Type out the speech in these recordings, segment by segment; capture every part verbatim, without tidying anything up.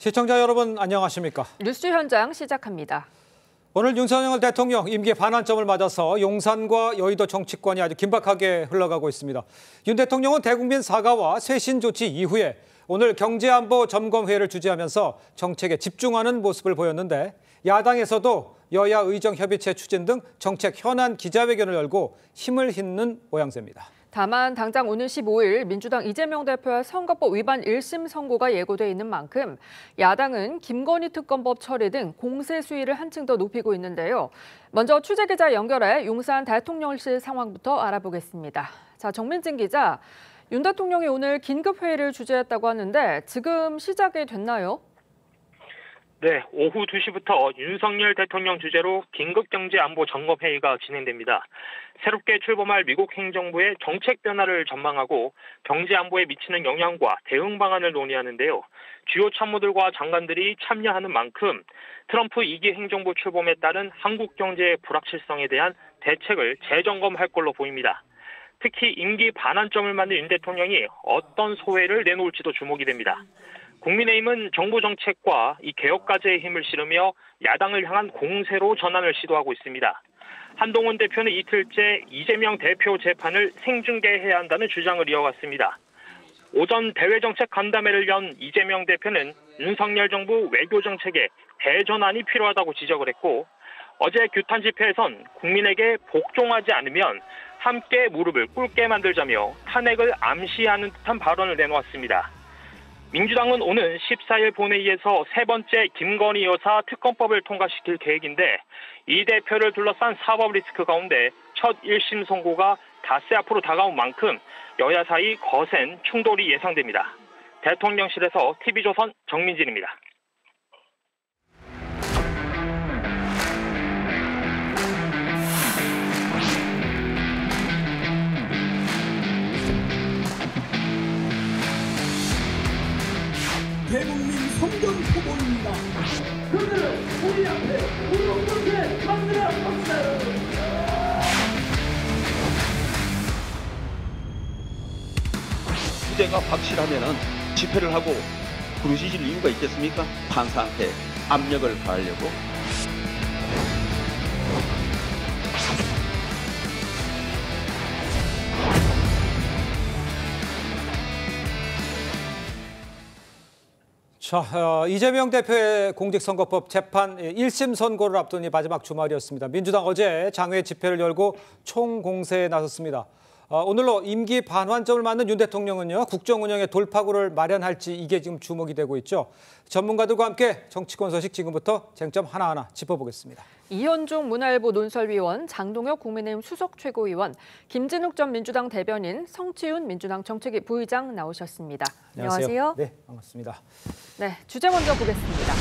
시청자 여러분 안녕하십니까? 뉴스 현장 시작합니다. 오늘 윤석열 대통령 임기 반환점을 맞아서 용산과 여의도 정치권이 아주 긴박하게 흘러가고 있습니다. 윤 대통령은 대국민 사과와 쇄신 조치 이후에 오늘 경제안보 점검회의를 주재하면서 정책에 집중하는 모습을 보였는데 야당에서도 여야 의정협의체 추진 등 정책 현안 기자회견을 열고 힘을 싣는 모양새입니다. 다만 당장 오는 십오일 민주당 이재명 대표의 선거법 위반 일 심 선고가 예고돼 있는 만큼 야당은 김건희 특검법 처리 등 공세 수위를 한층 더 높이고 있는데요. 먼저 취재기자 연결해 용산 대통령실 상황부터 알아보겠습니다. 자, 정민진 기자, 윤 대통령이 오늘 긴급회의를 주재했다고 하는데 지금 시작이 됐나요? 네, 오후 두 시부터 윤석열 대통령 주재로 긴급경제안보 점검회의가 진행됩니다. 새롭게 출범할 미국 행정부의 정책 변화를 전망하고 경제안보에 미치는 영향과 대응 방안을 논의하는데요. 주요 참모들과 장관들이 참여하는 만큼 트럼프 이 기 행정부 출범에 따른 한국 경제의 불확실성에 대한 대책을 재점검할 걸로 보입니다. 특히 임기 반환점을 맞는 윤 대통령이 어떤 소회를 내놓을지도 주목이 됩니다. 국민의힘은 정부 정책과 이 개혁과제의 힘을 실으며 야당을 향한 공세로 전환을 시도하고 있습니다. 한동훈 대표는 이틀째 이재명 대표 재판을 생중계해야 한다는 주장을 이어갔습니다. 오전 대외정책 간담회를 연 이재명 대표는 윤석열 정부 외교정책에 대전환이 필요하다고 지적을 했고 어제 규탄 집회에선 국민에게 복종하지 않으면 함께 무릎을 꿇게 만들자며 탄핵을 암시하는 듯한 발언을 내놓았습니다. 민주당은 오는 십사일 본회의에서 세 번째 김건희 여사 특검법을 통과시킬 계획인데 이 대표를 둘러싼 사법 리스크 가운데 첫 일 심 선고가 닷새 앞으로 다가온 만큼 여야 사이 거센 충돌이 예상됩니다. 대통령실에서 티비조선 정민진입니다. 대국민 성전포고입니다. 그들은 우리 앞에 무릎 꿇게 만들어 봅시다. 무죄가 확실하면은 집회를 하고 부르시실 이유가 있겠습니까? 판사한테 압력을 가하려고. 자, 어, 이재명 대표의 공직선거법 재판 일 심 선고를 앞둔 이 마지막 주말이었습니다. 민주당 어제 장외 집회를 열고 총공세에 나섰습니다. 어, 오늘로 임기 반환점을 맞는 윤 대통령은요, 국정 운영의 돌파구를 마련할지 이게 지금 주목이 되고 있죠. 전문가들과 함께 정치권 소식 지금부터 쟁점 하나하나 짚어보겠습니다. 이현종 문화일보 논설위원, 장동혁 국민의힘 수석 최고위원, 김진욱 전 민주당 대변인, 성치훈 민주당 정책위 부의장 나오셨습니다. 안녕하세요. 안녕하세요. 네, 반갑습니다. 네, 주제 먼저 보겠습니다.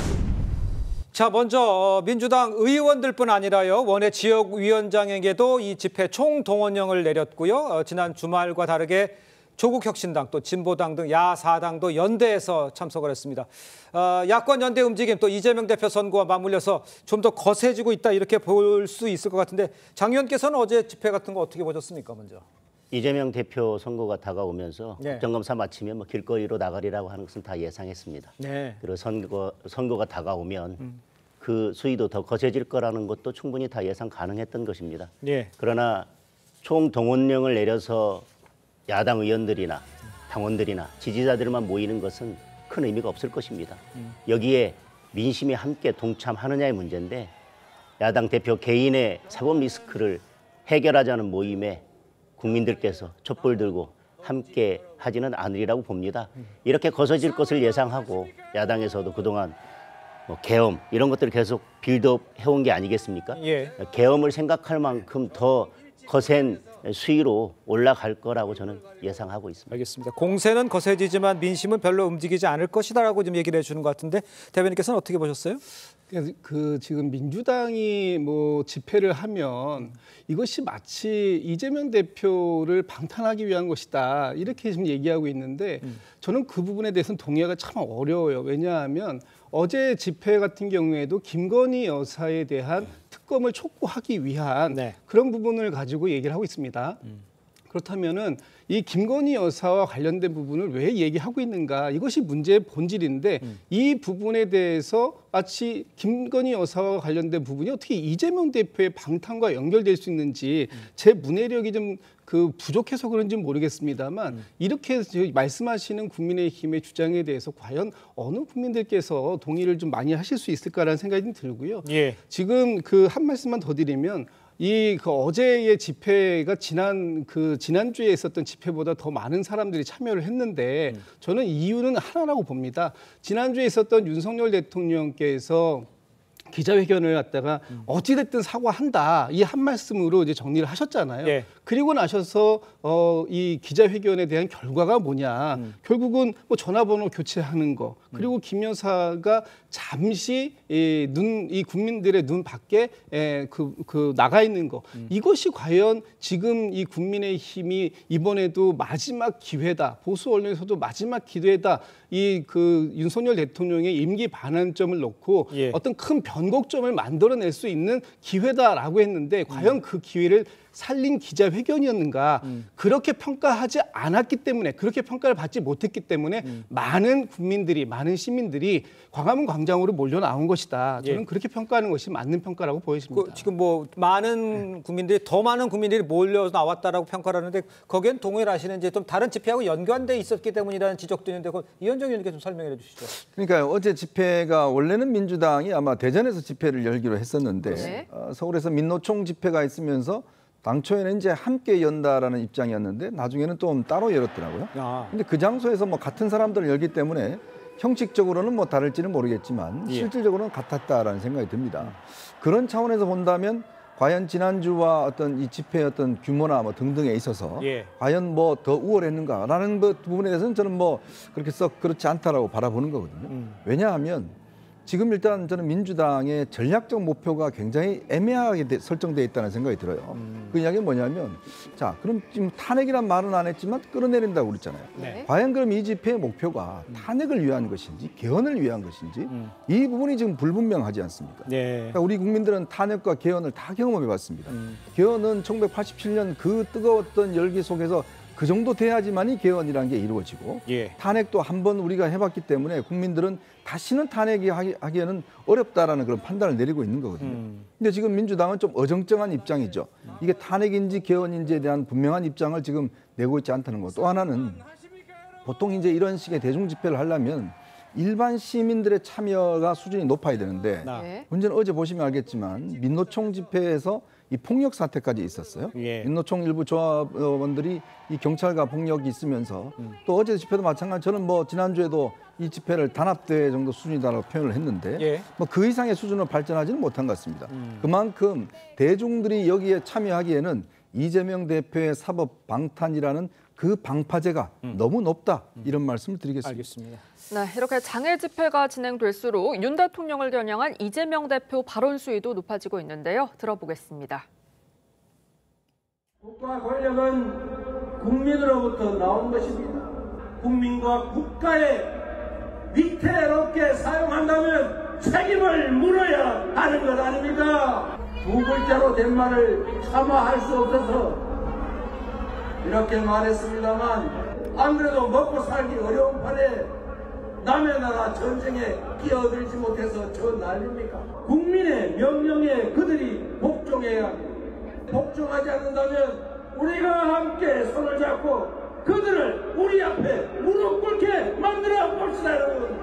자, 먼저 민주당 의원들뿐 아니라요, 원외 지역위원장에게도 이 집회 총동원령을 내렸고요. 어, 지난 주말과 다르게 조국혁신당 또 진보당 등 야사당도 연대해서 참석을 했습니다. 어, 야권 연대 움직임 또 이재명 대표 선거와 맞물려서 좀 더 거세지고 있다 이렇게 볼 수 있을 것 같은데 장 의원께서는 어제 집회 같은 거 어떻게 보셨습니까, 먼저? 이재명 대표 선거가 다가오면서 네. 국정감사 마치면 뭐 길거리로 나가리라고 하는 것은 다 예상했습니다. 네. 그리고 선거, 선거가 다가오면 음. 그 수위도 더 거세질 거라는 것도 충분히 다 예상 가능했던 것입니다. 네. 그러나 총동원령을 내려서 야당 의원들이나 당원들이나 지지자들만 모이는 것은 큰 의미가 없을 것입니다. 음. 여기에 민심이 함께 동참하느냐의 문제인데 야당 대표 개인의 사법 리스크를 해결하자는 모임에 국민들께서 촛불 들고 함께 하지는 않으리라고 봅니다. 이렇게 거세질 것을 예상하고 야당에서도 그동안 뭐 계엄 이런 것들을 계속 빌드업 해온 게 아니겠습니까? 예. 계엄을 생각할 만큼 더 거센 수위로 올라갈 거라고 저는 예상하고 있습니다. 알겠습니다. 공세는 거세지지만 민심은 별로 움직이지 않을 것이다라고 좀 얘기를 해주는 것 같은데 대변인께서는 어떻게 보셨어요? 그 지금 민주당이 뭐 집회를 하면 이것이 마치 이재명 대표를 방탄하기 위한 것이다 이렇게 지금 얘기하고 있는데 음. 저는 그 부분에 대해서는 동의하기가 참 어려워요. 왜냐하면 어제 집회 같은 경우에도 김건희 여사에 대한 특검을 촉구하기 위한 네. 그런 부분을 가지고 얘기를 하고 있습니다. 음. 그렇다면은 이 김건희 여사와 관련된 부분을 왜 얘기하고 있는가? 이것이 문제의 본질인데 음. 이 부분에 대해서 마치 김건희 여사와 관련된 부분이 어떻게 이재명 대표의 방탄과 연결될 수 있는지 음. 제 문해력이 좀 그 부족해서 그런지는 모르겠습니다만 음. 이렇게 말씀하시는 국민의힘의 주장에 대해서 과연 어느 국민들께서 동의를 좀 많이 하실 수 있을까라는 생각이 좀 들고요. 예. 지금 그 한 말씀만 더 드리면 이 그 어제의 집회가 지난 그 지난주에 있었던 집회보다 더 많은 사람들이 참여를 했는데 음. 저는 이유는 하나라고 봅니다. 지난주에 있었던 윤석열 대통령께서 기자회견을 갖다가 음. 어찌됐든 사과한다 이 한 말씀으로 이제 정리를 하셨잖아요. 예. 그리고 나셔서 어, 이 기자회견에 대한 결과가 뭐냐. 음. 결국은 뭐 전화번호 교체하는 거 그리고 음. 김 여사가 잠시 이, 눈, 이 국민들의 눈 밖에 에, 그, 그 나가 있는 거 음. 이것이 과연 지금 이 국민의힘이 이번에도 마지막 기회다. 보수 언론에서도 마지막 기회다. 이 그 윤석열 대통령의 임기 반환점을 놓고 예. 어떤 큰 변곡점을 만들어낼 수 있는 기회다라고 했는데 과연 음. 그 기회를 살린 기자회견이었는가. 음. 그렇게 평가하지 않았기 때문에 그렇게 평가를 받지 못했기 때문에 음. 많은 국민들이 많은 시민들이 광화문 광장으로 몰려 나온 것이다. 저는 예. 그렇게 평가하는 것이 맞는 평가라고 보여집니다. 그, 지금 뭐 많은 네. 국민들이 더 많은 국민들이 몰려 나왔다라고 평가를 하는데 거기엔 동의를 하시는지 좀 다른 집회하고 연관돼 있었기 때문이라는 지적도 있는데 이현정 의원님께 좀 설명해 주시죠. 그러니까 어제 집회가 원래는 민주당이 아마 대전에서 집회를 열기로 했었는데 네. 어, 서울에서 민노총 집회가 있으면서 당초에는 이제 함께 연다라는 입장이었는데 나중에는 또 따로 열었더라고요. 아. 근데 그 장소에서 뭐 같은 사람들을 열기 때문에 형식적으로는 뭐 다를지는 모르겠지만 예. 실질적으로는 같았다라는 생각이 듭니다. 음. 그런 차원에서 본다면 과연 지난주와 어떤 이 집회의 어떤 규모나 뭐 등등에 있어서 예. 과연 뭐 더 우월했는가라는 부분에 대해서는 저는 뭐 그렇게 썩 그렇지 않다라고 바라보는 거거든요. 음. 왜냐하면 지금 일단 저는 민주당의 전략적 목표가 굉장히 애매하게 되, 설정되어 있다는 생각이 들어요. 음. 그 이야기는 뭐냐면 자 그럼 지금 탄핵이란 말은 안 했지만 끌어내린다고 그랬잖아요. 네. 과연 그럼 이 집회의 목표가 음. 탄핵을 위한 것인지 개헌을 위한 것인지 음. 이 부분이 지금 불분명하지 않습니까? 네. 그러니까 우리 국민들은 탄핵과 개헌을 다 경험해 봤습니다. 음. 개헌은 천구백팔십칠 년 그 뜨거웠던 열기 속에서 그 정도 돼야지만이 개헌이라는 게 이루어지고 예. 탄핵도 한 번 우리가 해봤기 때문에 국민들은 다시는 탄핵이 하기에는 어렵다라는 그런 판단을 내리고 있는 거거든요. 음. 근데 지금 민주당은 좀 어정쩡한 입장이죠. 이게 탄핵인지 개헌인지에 대한 분명한 입장을 지금 내고 있지 않다는 것. 또 하나는 보통 이제 이런 식의 대중 집회를 하려면 일반 시민들의 참여가 수준이 높아야 되는데 네. 문제는 어제 보시면 알겠지만 민노총 집회에서 이 폭력 사태까지 있었어요. 예. 민노총 일부 조합원들이 이 경찰과 폭력이 있으면서 음. 또 어제 집회도 마찬가지. 저는 뭐 지난주에도 이 집회를 단합대회 정도 수준이다라고 표현을 했는데 예. 뭐 그 이상의 수준으로 발전하지는 못한 것 같습니다. 음. 그만큼 대중들이 여기에 참여하기에는 이재명 대표의 사법 방탄이라는 그 방파제가 음. 너무 높다 이런 말씀을 드리겠습니다. 알겠습니다. 네, 이렇게 장애 집회가 진행될수록 윤 대통령을 겨냥한 이재명 대표 발언 수위도 높아지고 있는데요. 들어보겠습니다. 국가 권력은 국민으로부터 나온 것입니다. 국민과 국가의 위태롭게 사용한다면 책임을 물어야 하는 것 아닙니까? 두 글자로 된 말을 차마 할 수 없어서 이렇게 말했습니다만 안 그래도 먹고 살기 어려운 판에 남의 나라 전쟁에 끼어들지 못해서 저 난립니까? 국민의 명령에 그들이 복종해야 합니다. 복종하지 않는다면 우리가 함께 손을 잡고 그들을 우리 앞에 무릎 꿇게 만들어 봅시다, 여러분.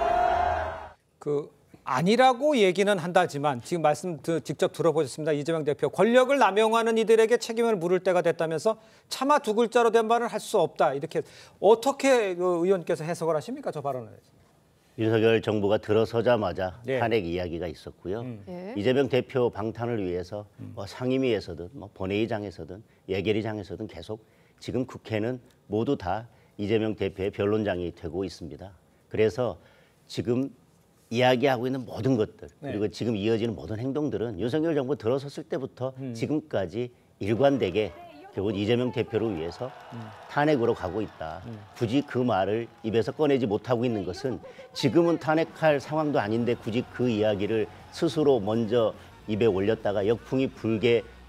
그 아니라고 얘기는 한다지만 지금 말씀 직접 들어보셨습니다. 이재명 대표 권력을 남용하는 이들에게 책임을 물을 때가 됐다면서 차마 두 글자로 된 말을 할 수 없다. 이렇게 어떻게 그 의원께서 해석을 하십니까? 저 발언을. 윤석열 정부가 들어서자마자 네. 탄핵 이야기가 있었고요. 음. 네. 이재명 대표 방탄을 위해서 뭐 상임위에서든 뭐 본회의장에서든 예결위장에서든 계속 지금 국회는 모두 다 이재명 대표의 변론장이 되고 있습니다. 그래서 지금 이야기하고 있는 모든 것들 그리고 네. 지금 이어지는 모든 행동들은 윤석열 정부 들어섰을 때부터 음. 지금까지 일관되게 결국 이재명 대표를 위해서 음. 탄핵으로 가고 있다. 음. 굳이 그 말을 입에서 꺼내지 못하고 있는 것은 지금은 탄핵할 상황도 아닌데 굳이 그 이야기를 스스로 먼저 입에 올렸다가 역풍이 불게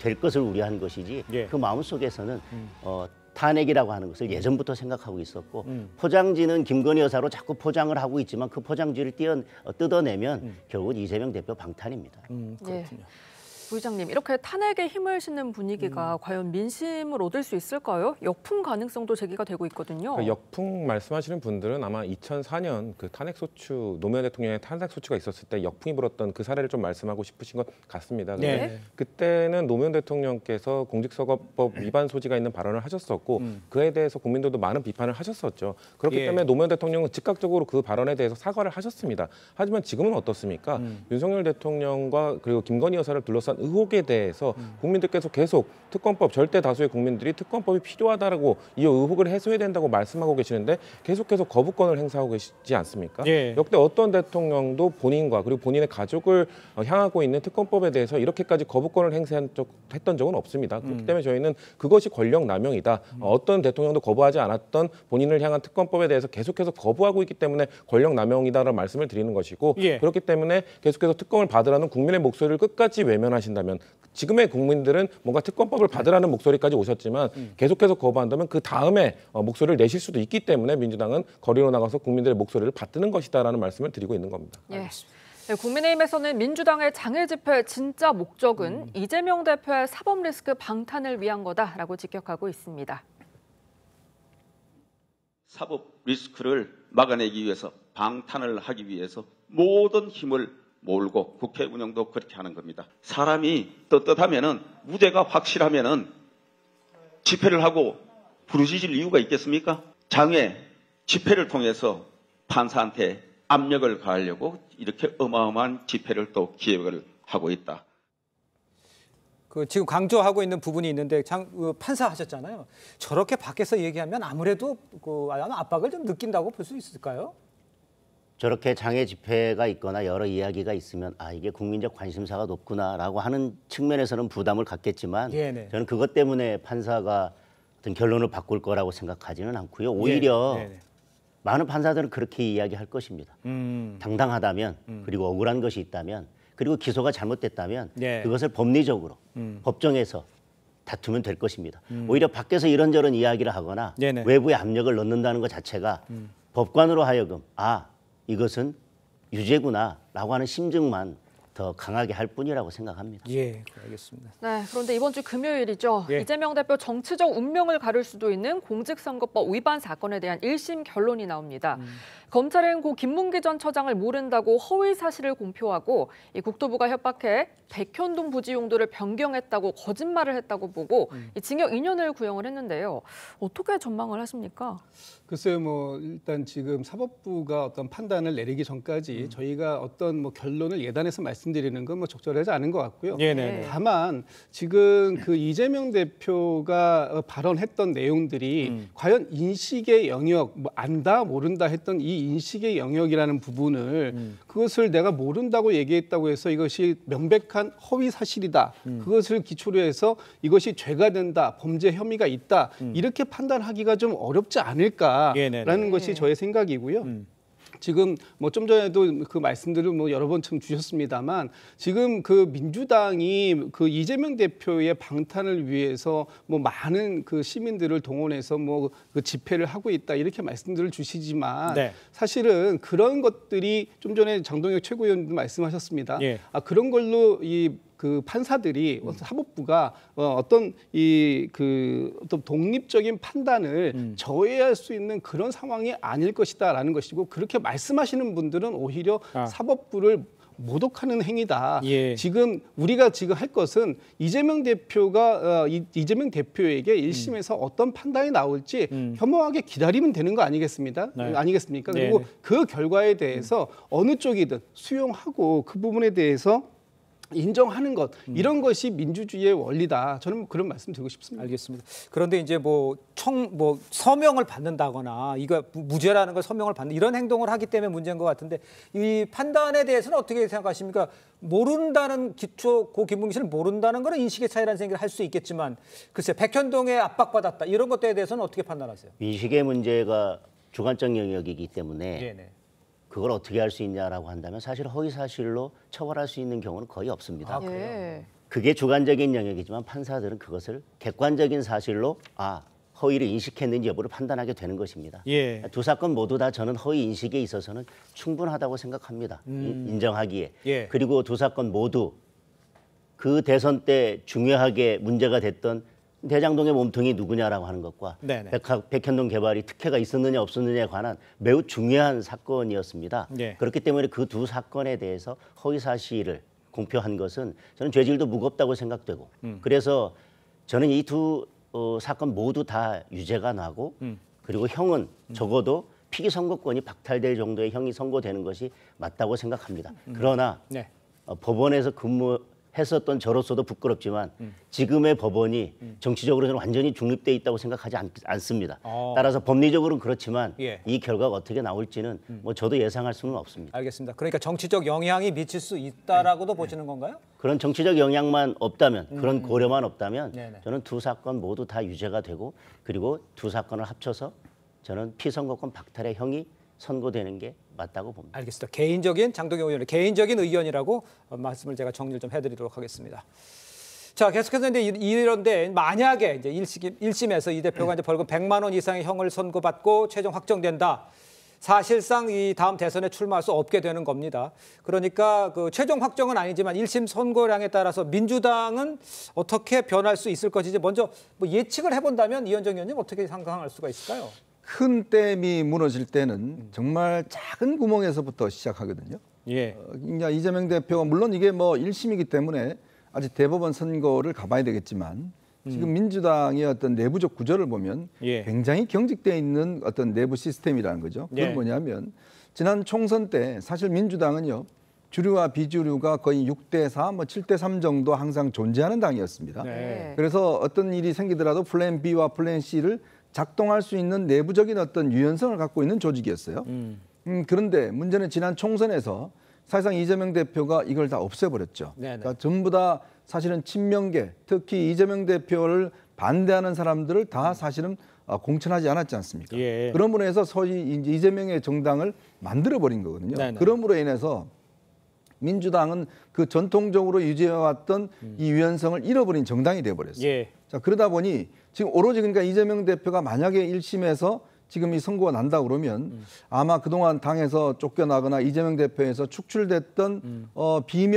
될 것을 우려한 것이지 예. 그 마음속에서는 음. 어, 탄핵이라고 하는 것을 예전부터 생각하고 있었고 음. 포장지는 김건희 여사로 자꾸 포장을 하고 있지만 그 포장지를 띄어, 어, 뜯어내면 음. 결국은 이재명 대표 방탄입니다. 음, 그렇군요. 부의장님, 이렇게 탄핵에 힘을 싣는 분위기가 음. 과연 민심을 얻을 수 있을까요? 역풍 가능성도 제기가 되고 있거든요. 그 역풍 말씀하시는 분들은 아마 이천사 년 그 탄핵 소추 노무현 대통령의 탄핵 소추가 있었을 때 역풍이 불었던 그 사례를 좀 말씀하고 싶으신 것 같습니다. 네. 근데 그때는 노무현 대통령께서 공직선거법 위반 소지가 있는 발언을 하셨었고 음. 그에 대해서 국민들도 많은 비판을 하셨었죠. 그렇기 예. 때문에 노무현 대통령은 즉각적으로 그 발언에 대해서 사과를 하셨습니다. 하지만 지금은 어떻습니까? 음. 윤석열 대통령과 그리고 김건희 여사를 둘러싼 의혹에 대해서 음. 국민들께서 계속 특검법 절대 다수의 국민들이 특검법이 필요하다라고 이 의혹을 해소해야 된다고 말씀하고 계시는데 계속해서 거부권을 행사하고 계시지 않습니까? 예. 역대 어떤 대통령도 본인과 그리고 본인의 가족을 향하고 있는 특검법에 대해서 이렇게까지 거부권을 행사했던 적은 없습니다. 그렇기 음. 때문에 저희는 그것이 권력 남용이다. 음. 어떤 대통령도 거부하지 않았던 본인을 향한 특검법에 대해서 계속해서 거부하고 있기 때문에 권력 남용이다라는 말씀을 드리는 것이고 예. 그렇기 때문에 계속해서 특검을 받으라는 국민의 목소리를 끝까지 외면하신다면 지금의 국민들은 뭔가 특검법을 받으라는 목소리까지 오셨지만 음. 계속해서 거부한다면 그 다음에 목소리를 내실 수도 있기 때문에 민주당은 거리로 나가서 국민들의 목소리를 받드는 것이다라는 말씀을 드리고 있는 겁니다. 예. 네, 국민의힘에서는 민주당의 장애 집회 진짜 목적은 음. 이재명 대표의 사법 리스크 방탄을 위한 거다라고 직격하고 있습니다. 사법 리스크를 막아내기 위해서 방탄을 하기 위해서 모든 힘을 몰고 국회 운영도 그렇게 하는 겁니다. 사람이 떳떳하면은 무죄가 확실하면은 집회를 하고 부르짖을 이유가 있겠습니까? 장외 집회를 통해서 판사한테 압력을 가하려고 이렇게 어마어마한 집회를 또 기획을 하고 있다. 그 지금 강조하고 있는 부분이 있는데 장, 그 판사 하셨잖아요. 저렇게 밖에서 얘기하면 아무래도 그 압박을 좀 느낀다고 볼 수 있을까요? 저렇게 장애 집회가 있거나 여러 이야기가 있으면 아 이게 국민적 관심사가 높구나라고 하는 측면에서는 부담을 갖겠지만 네네. 저는 그것 때문에 판사가 어떤 결론을 바꿀 거라고 생각하지는 않고요. 오히려 네네. 많은 판사들은 그렇게 이야기할 것입니다. 음. 당당하다면 음. 그리고 억울한 것이 있다면 그리고 기소가 잘못됐다면 네. 그것을 법리적으로 음. 법정에서 다투면 될 것입니다. 음. 오히려 밖에서 이런저런 이야기를 하거나 네네. 외부에 압력을 넣는다는 것 자체가 음. 법관으로 하여금 아 이것은 유죄구나라고 하는 심증만 더 강하게 할 뿐이라고 생각합니다. 예, 알겠습니다. 네, 그런데 이번 주 금요일이죠. 예. 이재명 대표 정치적 운명을 가를 수도 있는 공직선거법 위반 사건에 대한 일 심 결론이 나옵니다. 음. 검찰은 고 김문기 전 처장을 모른다고 허위 사실을 공표하고 이 국토부가 협박해 백현동 부지 용도를 변경했다고 거짓말을 했다고 보고 음. 이 징역 이 년을 구형을 했는데요. 어떻게 전망을 하십니까? 글쎄요, 뭐 일단 지금 사법부가 어떤 판단을 내리기 전까지 음. 저희가 어떤 뭐 결론을 예단해서 말씀드리는 건 뭐 적절하지 않은 것 같고요. 네네. 다만 지금 그 이재명 대표가 발언했던 내용들이 음. 과연 인식의 영역, 뭐 안다 모른다 했던 이 인식의 영역이라는 부분을 음. 그것을 내가 모른다고 얘기했다고 해서 이것이 명백한 허위 사실이다. 음. 그것을 기초로 해서 이것이 죄가 된다, 범죄 혐의가 있다. 음. 이렇게 판단하기가 좀 어렵지 않을까라는 네네네. 것이 저의 생각이고요. 음. 지금 뭐 좀 전에도 그 말씀들을 뭐 여러 번 좀 주셨습니다만 지금 그 민주당이 그 이재명 대표의 방탄을 위해서 뭐 많은 그 시민들을 동원해서 뭐 그 집회를 하고 있다 이렇게 말씀들을 주시지만 네. 사실은 그런 것들이 좀 전에 장동혁 최고위원도 말씀하셨습니다. 예. 아 그런 걸로 이 그 판사들이 음. 사법부가 어, 어떤 이 그 어떤 독립적인 판단을 음. 저해할 수 있는 그런 상황이 아닐 것이다라는 것이고 그렇게 말씀하시는 분들은 오히려 아. 사법부를 모독하는 행위다. 예. 지금 우리가 지금 할 것은 이재명 대표가 어, 이, 이재명 대표에게 일 심에서 음. 어떤 판단이 나올지 음. 현명하게 기다리면 되는 거 아니겠습니까? 네. 아니겠습니까? 네. 그리고 그 결과에 대해서 음. 어느 쪽이든 수용하고 그 부분에 대해서 인정하는 것 이런 것이 민주주의의 원리다. 저는 그런 말씀 드리고 싶습니다. 알겠습니다. 그런데 이제 뭐 청 뭐 서명을 받는다거나 이거 무죄라는 걸 서명을 받는 이런 행동을 하기 때문에 문제인 것 같은데 이 판단에 대해서는 어떻게 생각하십니까? 모른다는 기초 고 김문기 씨를 모른다는 거는 인식의 차이라는 생각을 할 수 있겠지만 글쎄 백현동에 압박받았다 이런 것들에 대해서는 어떻게 판단하세요? 인식의 문제가 주관적 영역이기 때문에 네네. 그걸 어떻게 할 수 있냐라고 한다면 사실 허위 사실로 처벌할 수 있는 경우는 거의 없습니다. 아, 그래요? 예. 그게 주관적인 영역이지만 판사들은 그것을 객관적인 사실로 아 허위를 인식했는지 여부를 판단하게 되는 것입니다. 예. 두 사건 모두 다 저는 허위 인식에 있어서는 충분하다고 생각합니다. 음. 인정하기에. 예. 그리고 두 사건 모두 그 대선 때 중요하게 문제가 됐던 대장동의 몸통이 누구냐라고 하는 것과 네네. 백하, 백현동 개발이 특혜가 있었느냐 없었느냐에 관한 매우 중요한 사건이었습니다. 예. 그렇기 때문에 그 두 사건에 대해서 허위 사실을 공표한 것은 저는 죄질도 무겁다고 생각되고 음. 그래서 저는 이 두 어, 사건 모두 다 유죄가 나고 음. 그리고 형은 적어도 피기 선고권이 박탈될 정도의 형이 선고되는 것이 맞다고 생각합니다. 음. 그러나 네. 어, 법원에서 근무했었던 저로서도 부끄럽지만 음. 지금의 법원이 음. 정치적으로 저는 완전히 중립돼 있다고 생각하지 않, 않습니다. 어. 따라서 법리적으로는 그렇지만 예. 이 결과가 어떻게 나올지는 음. 뭐 저도 예상할 수는 없습니다. 알겠습니다. 그러니까 정치적 영향이 미칠 수 있다라고도 네. 보시는 건가요? 그런 정치적 영향만 없다면 그런 음. 고려만 없다면 네네. 저는 두 사건 모두 다 유죄가 되고 그리고 두 사건을 합쳐서 저는 피선거권 박탈의 형이 선고되는 게 맞다고 봅니다. 알겠습니다. 개인적인 장동영 의원의 개인적인 의견이라고 말씀을 제가 정리를 좀 해드리도록 하겠습니다. 자, 계속해서 이제 이런데 만약에 이제 일 심에서 이 대표가 이제 벌금 백만 원 이상의 형을 선고받고 최종 확정된다. 사실상 이 다음 대선에 출마할 수 없게 되는 겁니다. 그러니까 그 최종 확정은 아니지만 일 심 선고량에 따라서 민주당은 어떻게 변할 수 있을 것인지 먼저 뭐 예측을 해본다면 이현정 의원님 어떻게 상상할 수가 있을까요? 큰 댐이 무너질 때는 정말 작은 구멍에서부터 시작하거든요. 예. 어, 그러니까 이재명 대표가 물론 이게 뭐 일 심이기 때문에 아직 대법원 선고를 가봐야 되겠지만 지금 음. 민주당의 어떤 내부적 구조를 보면 예. 굉장히 경직되어 있는 어떤 내부 시스템이라는 거죠. 그건 예. 뭐냐면 지난 총선 때 사실 민주당은요. 주류와 비주류가 거의 육 대 사, 뭐 칠 대 삼 정도 항상 존재하는 당이었습니다. 네. 그래서 어떤 일이 생기더라도 플랜 B와 플랜 C를 작동할 수 있는 내부적인 어떤 유연성을 갖고 있는 조직이었어요. 음. 음, 그런데 문제는 지난 총선에서 사실상 이재명 대표가 이걸 다 없애버렸죠. 그러니까 전부 다 사실은 친명계, 특히 이재명 대표를 반대하는 사람들을 다 사실은 공천하지 않았지 않습니까? 예. 그러므로 해서 소위 이제 이재명의 정당을 만들어버린 거거든요. 네네. 그러므로 인해서 민주당은 그 전통적으로 유지해왔던 음. 이 유연성을 잃어버린 정당이 돼버렸어요. 예. 자, 그러다 보니 지금 오로지 그러니까 이재명 대표가 만약에 일 심에서 지금 이 선고가 난다 그러면 음. 아마 그동안 당에서 쫓겨나거나 이재명 대표에서 축출됐던 음. 어,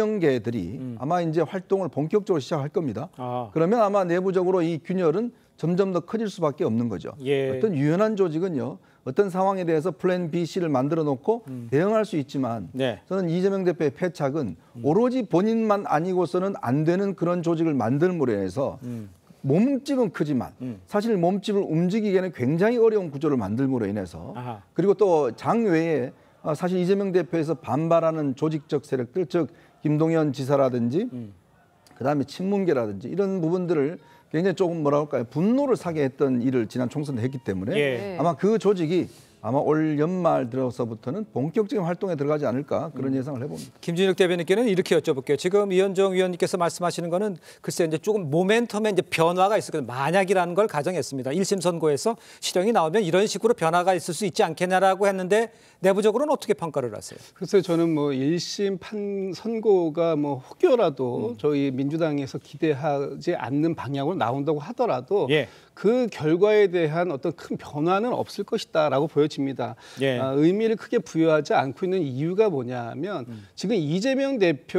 비명계들이 음. 아마 이제 활동을 본격적으로 시작할 겁니다. 아. 그러면 아마 내부적으로 이 균열은 점점 더 커질 수밖에 없는 거죠. 예. 어떤 유연한 조직은요. 어떤 상황에 대해서 플랜 B, C를 만들어 놓고 음. 대응할 수 있지만 네. 저는 이재명 대표의 패착은 음. 오로지 본인만 아니고서는 안 되는 그런 조직을 만들므로 해서 음. 몸집은 크지만 음. 사실 몸집을 움직이기에는 굉장히 어려운 구조를 만들므로 인해서 아하. 그리고 또 장외에 사실 이재명 대표에서 반발하는 조직적 세력들 즉 김동연 지사라든지 음. 그다음에 친문계라든지 이런 부분들을 굉장히 조금 뭐라 할까요? 분노를 사게 했던 일을 지난 총선 때 했기 때문에 예. 아마 그 조직이 아마 올 연말 들어서부터는 본격적인 활동에 들어가지 않을까 그런 음. 예상을 해봅니다. 김준혁 대변인께는 이렇게 여쭤볼게요. 지금 이현정 위원님께서 말씀하시는 거는 글쎄 이제 조금 모멘텀에 이제 변화가 있을 거예요. 만약이라는 걸 가정했습니다. 일 심 선고에서 실형이 나오면 이런 식으로 변화가 있을 수 있지 않겠냐라고 했는데 내부적으로는 어떻게 평가를 하세요? 글쎄 저는 뭐 일 심 판 선고가 뭐 혹여라도 음. 저희 민주당에서 기대하지 않는 방향으로 나온다고 하더라도 예. 그 결과에 대한 어떤 큰 변화는 없을 것이다라고 보여집니다. 예. 아, 의미를 크게 부여하지 않고 있는 이유가 뭐냐면 음. 지금 이재명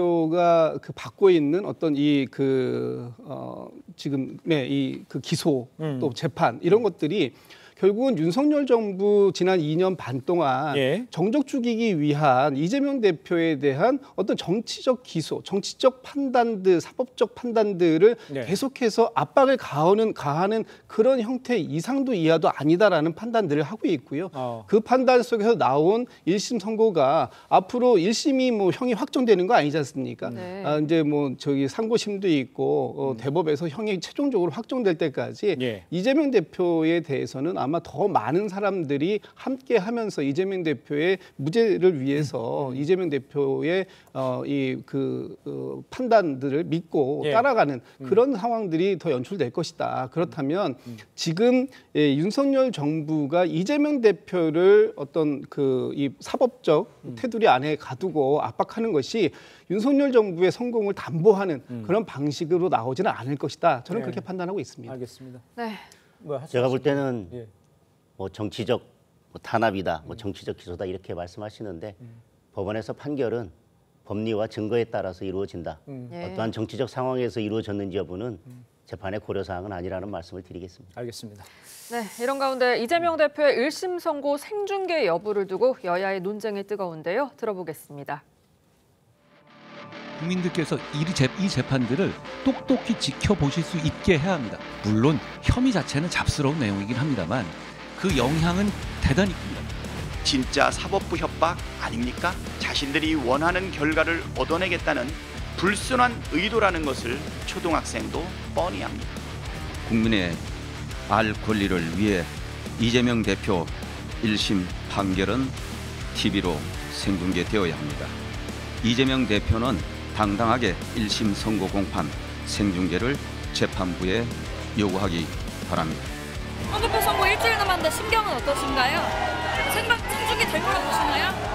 대표가 그 받고 있는 어떤 이 그 어, 지금의 이 그 기소 음. 또 재판 이런 것들이 결국은 윤석열 정부 지난 이 년 반 동안 예. 정적 죽이기 위한 이재명 대표에 대한 어떤 정치적 기소, 정치적 판단들, 사법적 판단들을 네. 계속해서 압박을 가하는, 가하는 그런 형태 이상도 이하도 아니다라는 판단들을 하고 있고요. 어. 그 판단 속에서 나온 일 심 선고가 앞으로 일 심이 뭐 형이 확정되는 거 아니지 않습니까? 네. 아, 이제 뭐 저기 상고심도 있고 어, 음. 대법에서 형이 최종적으로 확정될 때까지 예. 이재명 대표에 대해서는 아마 더 많은 사람들이 함께 하면서 이재명 대표의 무죄를 위해서 음. 이재명 대표의 어, 이 그 어, 판단들을 믿고 예. 따라가는 음. 그런 상황들이 더 연출될 것이다. 그렇다면 음. 지금 예, 윤석열 정부가 이재명 대표를 어떤 그 이 사법적 음. 테두리 안에 가두고 압박하는 것이 윤석열 정부의 성공을 담보하는 음. 그런 방식으로 나오지는 않을 것이다. 저는 네. 그렇게 판단하고 있습니다. 알겠습니다. 네. 뭐 제가 볼 때는 예. 뭐 정치적 뭐 탄압이다, 뭐 정치적 기소다 이렇게 말씀하시는데 음. 법원에서 판결은 법리와 증거에 따라서 이루어진다. 음. 예. 어떠한 정치적 상황에서 이루어졌는지 여부는 음. 재판의 고려사항은 아니라는 말씀을 드리겠습니다. 알겠습니다. 네, 이런 가운데 이재명 대표의 일 심 선고 생중계 여부를 두고 여야의 논쟁이 뜨거운데요. 들어보겠습니다. 국민들께서 이 재판들을 똑똑히 지켜보실 수 있게 해야 합니다. 물론 혐의 자체는 잡스러운 내용이긴 합니다만 그 영향은 대단히 큽니다. 진짜 사법부 협박 아닙니까? 자신들이 원하는 결과를 얻어내겠다는 불순한 의도라는 것을 초등학생도 뻔히 합니다. 국민의 알 권리를 위해 이재명 대표 일 심 판결은 티비로 생중계되어야 합니다. 이재명 대표는 당당하게 일 심 선고 공판 생중계를 재판부에 요구하기 바랍니다. 황 대표 선고 일주일 남았는데 심경은 어떠신가요? 생방 생중계 될 거라고 보시나요?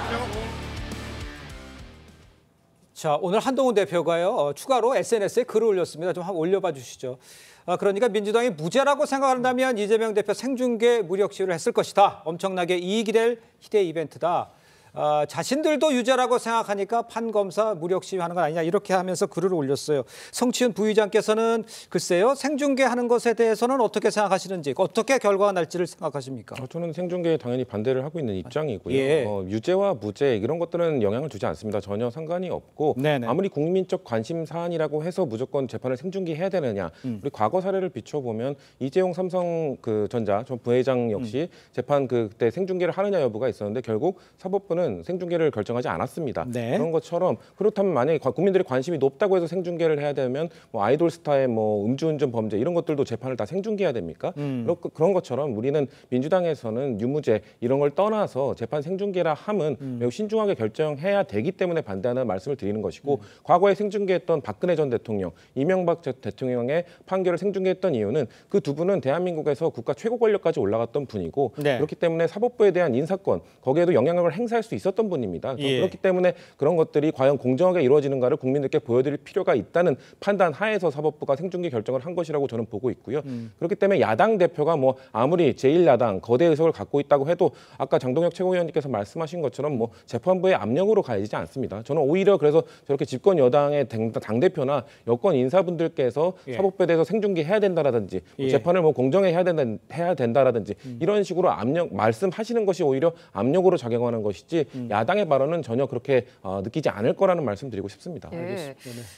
자, 오늘 한동훈 대표가요 어, 추가로 에스엔에스에 글을 올렸습니다. 좀 한번 올려봐 주시죠. 아, 그러니까 민주당이 무죄라고 생각한다면 이재명 대표 생중계 무력 시위를 했을 것이다. 엄청나게 이익이 될 희대 이벤트다. 아, 자신들도 유죄라고 생각하니까 판검사 무력 시위하는 건 아니냐 이렇게 하면서 글을 올렸어요. 성치훈 부의장께서는 글쎄요 생중계하는 것에 대해서는 어떻게 생각하시는지 어떻게 결과가 날지를 생각하십니까? 어, 저는 생중계에 당연히 반대를 하고 있는 입장이고요. 예. 어, 유죄와 무죄 이런 것들은 영향을 주지 않습니다. 전혀 상관이 없고 네네. 아무리 국민적 관심 사안이라고 해서 무조건 재판을 생중계해야 되느냐. 음. 우리 과거 사례를 비춰보면 이재용 삼성 그 전자 전 부회장 역시 음. 재판 그때 생중계를 하느냐 여부가 있었는데 결국 사법부는 생중계를 결정하지 않았습니다. 네. 그런 것처럼 그렇다면 만약에 국민들의 관심이 높다고 해서 생중계를 해야 되면 뭐 아이돌 스타의 뭐 음주운전 범죄 이런 것들도 재판을 다 생중계해야 됩니까? 음. 그런 것처럼 우리는 민주당에서는 유무죄 이런 걸 떠나서 재판 생중계라 함은 음. 매우 신중하게 결정해야 되기 때문에 반대하는 말씀을 드리는 것이고 음. 과거에 생중계했던 박근혜 전 대통령, 이명박 전 대통령의 판결을 생중계했던 이유는 그 두 분은 대한민국에서 국가 최고 권력까지 올라갔던 분이고 네. 그렇기 때문에 사법부에 대한 인사권 거기에도 영향력을 행사할 수 있었던 분입니다. 예. 그렇기 때문에 그런 것들이 과연 공정하게 이루어지는가를 국민들께 보여드릴 필요가 있다는 판단 하에서 사법부가 생중계 결정을 한 것이라고 저는 보고 있고요. 음. 그렇기 때문에 야당 대표가 뭐 아무리 제일 야당 거대 의석을 갖고 있다고 해도 아까 장동혁 최고위원님께서 말씀하신 것처럼 뭐 재판부의 압력으로 가야지 않습니다. 저는 오히려 그래서 저렇게 집권 여당의 당대표나 여권 인사분들께서 예. 사법부에 대해서 생중계해야 된다라든지 예. 재판을 뭐 공정하게 해야, 된다, 해야 된다라든지 음. 이런 식으로 압력 말씀하시는 것이 오히려 압력으로 작용하는 것이지 음. 야당의 발언은 전혀 그렇게 어, 느끼지 않을 거라는 말씀드리고 싶습니다. 예. 네.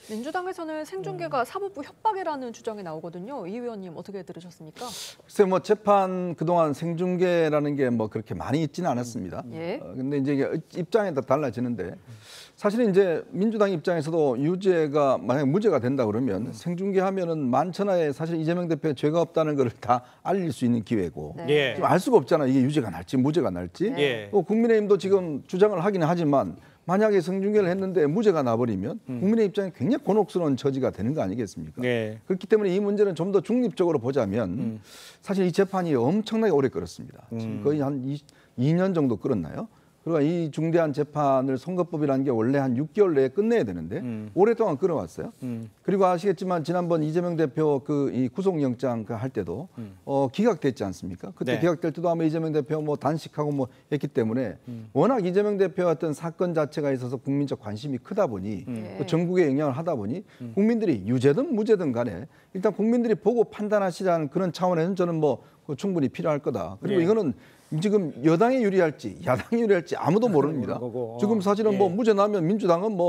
민주당에서는 생중계가 음. 사법부 협박이라는 주장이 나오거든요. 이 의원님 어떻게 들으셨습니까? 글쎄 뭐 재판 그동안 생중계라는 게 뭐 그렇게 많이 있지는 않았습니다. 예. 어, 근데 이제 이게 입장에 따라 달라지는데 사실 이제 민주당 입장에서도 유죄가 만약 무죄가 된다 그러면 음. 생중계하면은 만천하에 사실 이재명 대표의 죄가 없다는 걸 다 알릴 수 있는 기회고 네. 예. 지금 알 수가 없잖아. 이게 유죄가 날지 무죄가 날지. 예. 또 국민의힘도 지금 주장을 하기는 하지만 만약에 생중계를 했는데 무죄가 나버리면 음. 국민의 입장에 굉장히 곤혹스러운 처지가 되는 거 아니겠습니까? 네. 그렇기 때문에 이 문제는 좀 더 중립적으로 보자면 음. 사실 이 재판이 엄청나게 오래 끌었습니다. 음. 지금 거의 한 이 년 정도 끌었나요? 그리고 이 중대한 재판을 선거법이라는 게 원래 한 육 개월 내에 끝내야 되는데 음. 오랫동안 끌어왔어요. 음. 그리고 아시겠지만 지난번 이재명 대표 그 이 구속영장 할 때도 음. 어, 기각됐지 않습니까? 그때 네. 기각될 때도 아마 이재명 대표 뭐 단식하고 뭐 했기 때문에 음. 워낙 이재명 대표 어떤 사건 자체가 있어서 국민적 관심이 크다 보니 음. 또 전국에 영향을 하다 보니 음. 국민들이 유죄든 무죄든 간에 일단 국민들이 보고 판단하시라는 그런 차원에서는 저는 뭐 충분히 필요할 거다. 그리고 네. 이거는 지금 여당에 유리할지 야당에 유리할지 아무도 모릅니다. 지금 사실은 예. 뭐 무죄 나면 민주당은 뭐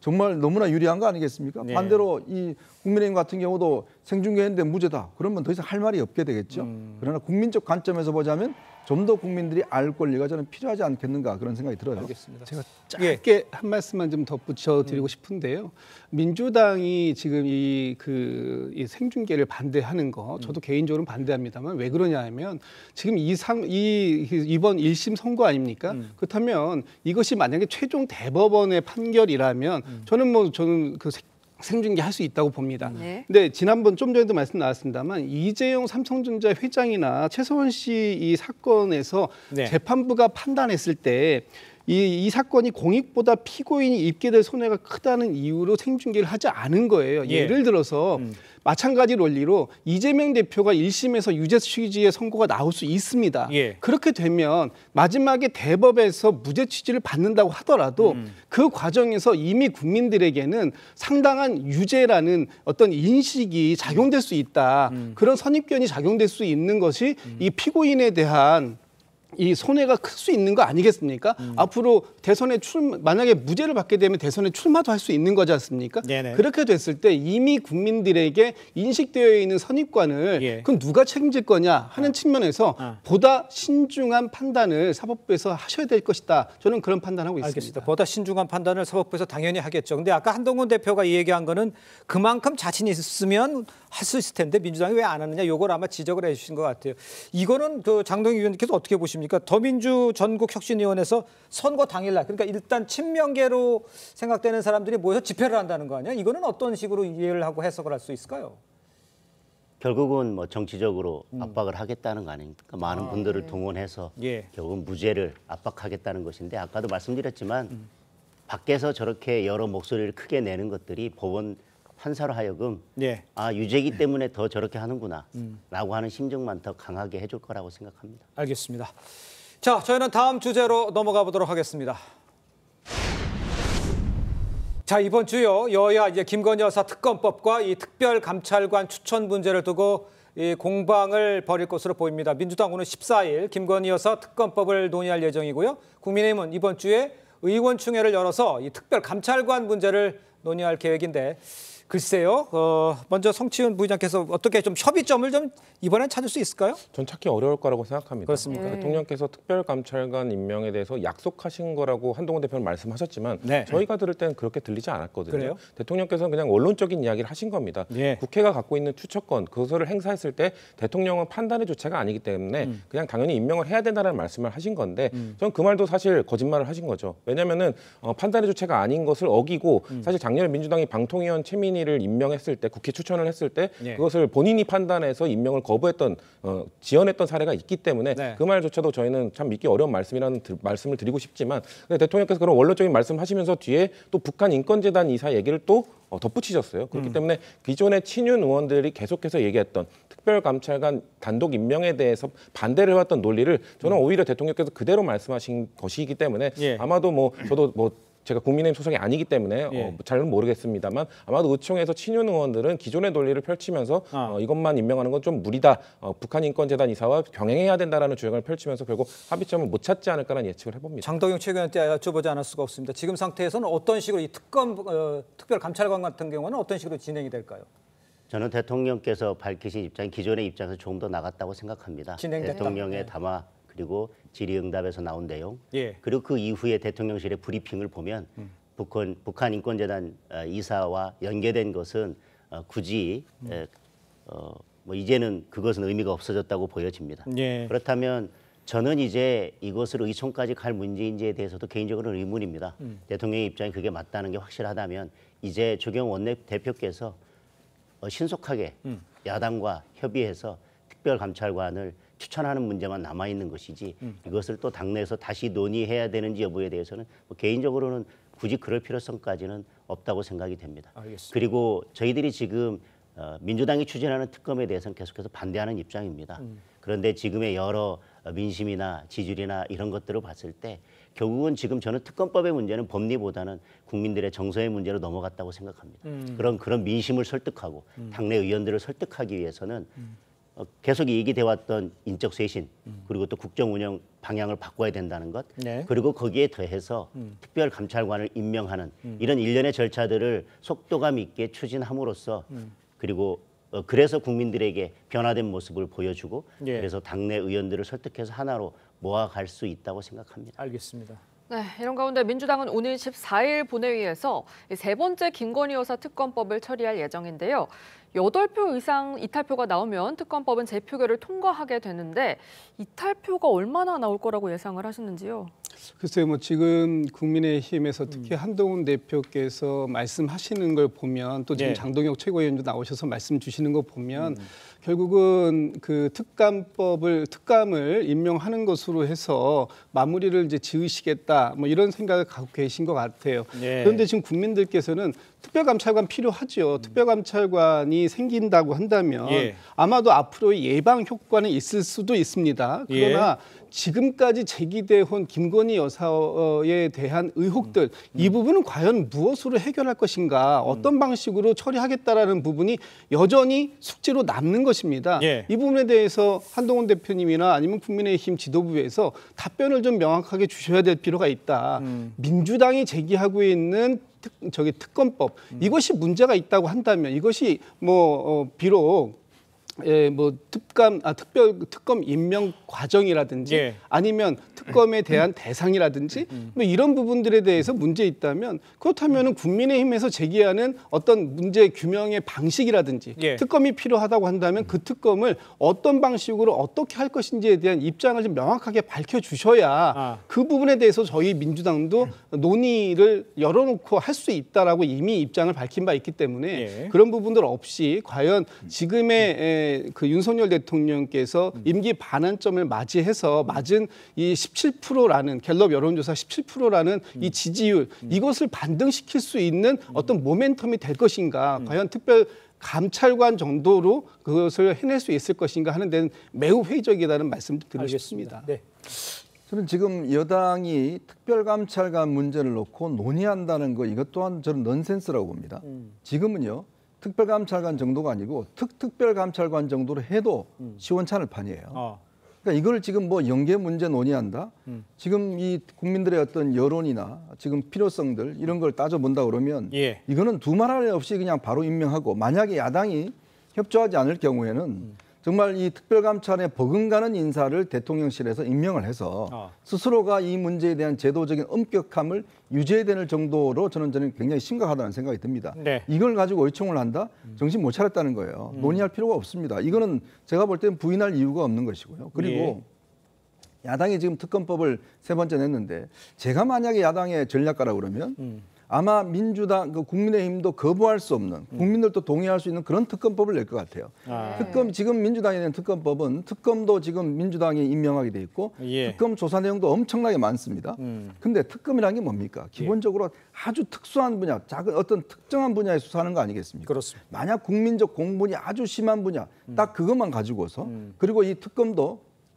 정말 너무나 유리한 거 아니겠습니까? 네. 반대로 이 국민의힘 같은 경우도 생중계했는데 무죄다. 그러면 더 이상 할 말이 없게 되겠죠. 음. 그러나 국민적 관점에서 보자면 좀 더 국민들이 알 권리가 저는 필요하지 않겠는가 그런 생각이 들어요. 알겠습니다. 제가 짧게 한 말씀만 좀 덧붙여 드리고 싶은데요. 민주당이 지금 이 그 이 생중계를 반대하는 거 저도 개인적으로 반대합니다만 왜 그러냐 하면 지금 이 상 이 이번 일 심 선고 아닙니까? 음. 그렇다면 이것이 만약에 최종 대법원의 판결이라면 음. 저는 뭐 저는 그 생중계 할 수 있다고 봅니다. 네. 근데 지난번 좀 전에도 말씀 나왔습니다만 이재용 삼성전자 회장이나 최서원 씨 이 사건에서 네. 재판부가 판단했을 때 이, 이 사건이 공익보다 피고인이 입게 될 손해가 크다는 이유로 생중계를 하지 않은 거예요. 예. 예를 들어서 음. 마찬가지 논리로 이재명 대표가 일 심에서 유죄 취지의 선고가 나올 수 있습니다. 예. 그렇게 되면 마지막에 대법에서 무죄 취지를 받는다고 하더라도 음. 그 과정에서 이미 국민들에게는 상당한 유죄라는 어떤 인식이 작용될 수 있다. 음. 그런 선입견이 작용될 수 있는 것이 이 피고인에 대한 이 손해가 클 수 있는 거 아니겠습니까? 음. 앞으로 대선에 출 만약에 무죄를 받게 되면 대선에 출마도 할 수 있는 거지 않습니까? 네네. 그렇게 됐을 때 이미 국민들에게 인식되어 있는 선입관을 예. 그럼 누가 책임질 거냐 하는 어. 측면에서 어. 보다 신중한 판단을 사법부에서 하셔야 될 것이다. 저는 그런 판단하고 있습니다. 알겠습니다. 보다 신중한 판단을 사법부에서 당연히 하겠죠. 근데 아까 한동훈 대표가 이 얘기한 거는 그만큼 자신 있으면 할 수 있을 텐데 민주당이 왜 안 하느냐 이걸 아마 지적을 해주신 것 같아요. 이거는 그 장동희 의원님께서 어떻게 보십니까? 더민주 전국혁신위원회에서 선거 당일날 그러니까 일단 친명계로 생각되는 사람들이 모여서 집회를 한다는 거 아니야? 이거는 어떤 식으로 이해를 하고 해석을 할 수 있을까요? 결국은 뭐 정치적으로 압박을 하겠다는 거 아닙니까? 많은 아, 분들을 네. 동원해서 예. 결국은 무죄를 압박하겠다는 것인데 아까도 말씀드렸지만 음. 밖에서 저렇게 여러 목소리를 크게 내는 것들이 법원 판사로 하여금 예. 아 유죄이기 때문에 더 저렇게 하는구나 음. 라고 하는 심정만 더 강하게 해줄 거라고 생각합니다. 알겠습니다. 자, 저희는 다음 주제로 넘어가 보도록 하겠습니다. 자, 이번 주요 여야 이제 김건희 여사 특검법과 이 특별감찰관 추천 문제를 두고 이 공방을 벌일 것으로 보입니다. 민주당 오늘 십사 일 김건희 여사 특검법을 논의할 예정이고요. 국민의힘은 이번 주에 의원총회를 열어서 이 특별감찰관 문제를 논의할 계획인데 글쎄요. 어, 먼저 성치훈 부의장께서 어떻게 좀 협의점을 좀 이번엔 찾을 수 있을까요? 전 찾기 어려울 거라고 생각합니다. 그렇습니까? 네. 대통령께서 특별감찰관 임명에 대해서 약속하신 거라고 한동훈 대표는 말씀하셨지만 네. 저희가 들을 때는 그렇게 들리지 않았거든요. 그래요? 대통령께서는 그냥 원론적인 이야기를 하신 겁니다. 예. 국회가 갖고 있는 추천권 그것을 행사했을 때 대통령은 판단의 주체가 아니기 때문에 음. 그냥 당연히 임명을 해야 된다는 말씀을 하신 건데 음. 저는 그 말도 사실 거짓말을 하신 거죠. 왜냐하면은 어, 판단의 주체가 아닌 것을 어기고 음. 사실 작년에 민주당이 방통위원 최민희를 임명했을 때 국회 추천을 했을 때 예. 그것을 본인이 판단해서 임명을 거부했던 어, 지연했던 사례가 있기 때문에 네. 그 말조차도 저희는 참 믿기 어려운 말씀이라는 드, 말씀을 드리고 싶지만 근데 대통령께서 그런 원론적인 말씀하시면서 뒤에 또 북한 인권재단 이사 얘기를 또 어, 덧붙이셨어요. 그렇기 음. 때문에 기존의 친윤 의원들이 계속해서 얘기했던 특별감찰관 단독 임명에 대해서 반대를 해왔던 논리를 저는 오히려 대통령께서 그대로 말씀하신 것이기 때문에 예. 아마도 뭐 저도 뭐 제가 국민의힘 소속이 아니기 때문에 예. 어, 잘은 모르겠습니다만 아마도 의총에서 친윤 의원들은 기존의 논리를 펼치면서 아. 어, 이것만 임명하는 건 좀 무리다. 어, 북한 인권재단 이사와 병행해야 된다라는 주장을 펼치면서 결국 합의점을 못 찾지 않을까라는 예측을 해봅니다. 장덕영 최고위원한테 여쭤보지 않을 수가 없습니다. 지금 상태에서는 어떤 식으로 이 특검 어, 특별감찰관 같은 경우는 어떤 식으로 진행이 될까요? 저는 대통령께서 밝히신 입장, 기존의 입장에서 조금 더 나갔다고 생각합니다. 진행됐다. 대통령의 네. 담화 그리고 질의응답에서 나온 내용 예. 그리고 그 이후에 대통령실의 브리핑을 보면 음. 북한, 북한 인권재단 어, 이사와 연계된 것은 어, 굳이 음. 에, 어, 뭐 이제는 그것은 의미가 없어졌다고 보여집니다. 예. 그렇다면 저는 이제 이것을 의총까지 갈 문제인지에 대해서도 개인적으로는 의문입니다. 음. 대통령의 입장이 그게 맞다는 게 확실하다면 이제 조경 원내대표께서 어, 신속하게 음. 야당과 협의해서 특별감찰관을 추천하는 문제만 남아 있는 것이지 음. 이것을 또 당내에서 다시 논의해야 되는지 여부에 대해서는 뭐 개인적으로는 굳이 그럴 필요성까지는 없다고 생각이 됩니다. 알겠습니다. 그리고 저희들이 지금 어, 민주당이 추진하는 특검에 대해서는 계속해서 반대하는 입장입니다. 음. 그런데 지금의 여러 민심이나 지지율이나 이런 것들을 봤을 때 결국은 지금 저는 특검법의 문제는 법리보다는 국민들의 정서의 문제로 넘어갔다고 생각합니다. 음. 그런 그런 민심을 설득하고 음. 당내 의원들을 설득하기 위해서는 음. 어, 계속 얘기돼 왔던 인적 쇄신 그리고 또 국정 운영 방향을 바꿔야 된다는 것 네. 그리고 거기에 더해서 음. 특별감찰관을 임명하는 음. 이런 일련의 절차들을 속도감 있게 추진함으로써 음. 그리고 어, 그래서 국민들에게 변화된 모습을 보여주고 예. 그래서 당내 의원들을 설득해서 하나로 모아갈 수 있다고 생각합니다. 알겠습니다. 네, 이런 가운데 민주당은 오늘 십사 일 본회의에서 세 번째 김건희 여사 특검법을 처리할 예정인데요. 여덟 표 이상 이탈표가 나오면 특검법은 재표결을 통과하게 되는데 이탈표가 얼마나 나올 거라고 예상을 하시는지요? 글쎄요, 뭐 지금 국민의힘에서 특히 음. 한동훈 대표께서 말씀하시는 걸 보면 또 지금 네. 장동혁 최고위원도 나오셔서 말씀 주시는 거 보면 음. 결국은 그 특감법을 특감을 임명하는 것으로 해서 마무리를 이제 지으시겠다 뭐 이런 생각을 갖고 계신 것 같아요. 네. 그런데 지금 국민들께서는 특별감찰관 필요하죠. 음. 특별감찰관이 생긴다고 한다면 예. 아마도 앞으로의 예방 효과는 있을 수도 있습니다. 그러나 예. 지금까지 제기되어 온 김건희 여사에 대한 의혹들 음. 이 부분은 과연 무엇으로 해결할 것인가 어떤 방식으로 처리하겠다라는 부분이 여전히 숙제로 남는 것입니다. 예. 이 부분에 대해서 한동훈 대표님이나 아니면 국민의힘 지도부에서 답변을 좀 명확하게 주셔야 될 필요가 있다. 음. 민주당이 제기하고 있는 특, 저기 특검법 음. 이것이 문제가 있다고 한다면 이것이 뭐 어, 비록 예, 뭐 특감, 아 특별 특검 임명 과정이라든지 예. 아니면 특검에 대한 대상이라든지 뭐 이런 부분들에 대해서 문제 있다면 그렇다면은 국민의힘에서 제기하는 어떤 문제 규명의 방식이라든지 예. 특검이 필요하다고 한다면 그 특검을 어떤 방식으로 어떻게 할 것인지에 대한 입장을 좀 명확하게 밝혀주셔야 아. 그 부분에 대해서 저희 민주당도 논의를 열어놓고 할 수 있다라고 이미 입장을 밝힌 바 있기 때문에 예. 그런 부분들 없이 과연 지금의 그 윤석열 대통령께서 임기 반환점을 맞이해서 맞은 이 십칠 퍼센트라는 갤럽 여론조사 십칠 퍼센트라는 이 지지율 이것을 반등시킬 수 있는 어떤 모멘텀이 될 것인가 과연 특별 감찰관 정도로 그것을 해낼 수 있을 것인가 하는 데는 매우 회의적이다는 말씀도 드리고 싶습니다. 네. 저는 지금 여당이 특별감찰관 문제를 놓고 논의한다는 거 이것 또한 저는 넌센스라고 봅니다. 음. 지금은요. 특별감찰관 정도가 아니고 특특별감찰관 정도로 해도 음. 시원찮을 판이에요. 어. 그러니까 이걸 지금 뭐 연계 문제 논의한다. 음. 지금 이 국민들의 어떤 여론이나 지금 필요성들 이런 걸 따져본다 그러면 예. 이거는 두말할 래 없이 그냥 바로 임명하고 만약에 야당이 협조하지 않을 경우에는 음. 정말 이 특별감찰에 버금가는 인사를 대통령실에서 임명을 해서 어. 스스로가 이 문제에 대한 제도적인 엄격함을 유지해야 되는 정도로 저는 저는 굉장히 심각하다는 생각이 듭니다. 네. 이걸 가지고 의총을 한다? 정신 못 차렸다는 거예요. 음. 논의할 필요가 없습니다. 이거는 제가 볼 때는 부인할 이유가 없는 것이고요. 그리고 예. 야당이 지금 특검법을 세 번째 냈는데 제가 만약에 야당의 전략가라 그러면 음. 아마 민주당, 그 국민의힘도 거부할 수 없는 국민들도 동의할 수 있는 그런 특검법을 낼 것 같아요. 아. 특검 지금 민주당이 낸 특검법은 특검도 지금 민주당이 임명하게 돼 있고 예. 특검 조사 내용도 엄청나게 많습니다. 그런데 음. 특검이라는 게 뭡니까? 기본적으로 예. 아주 특수한 분야, 작은 어떤 특정한 분야에 수사하는 거 아니겠습니까? 그렇습니다. 만약 국민적 공분이 아주 심한 분야, 음. 딱 그것만 가지고서 음. 그리고 이 특검도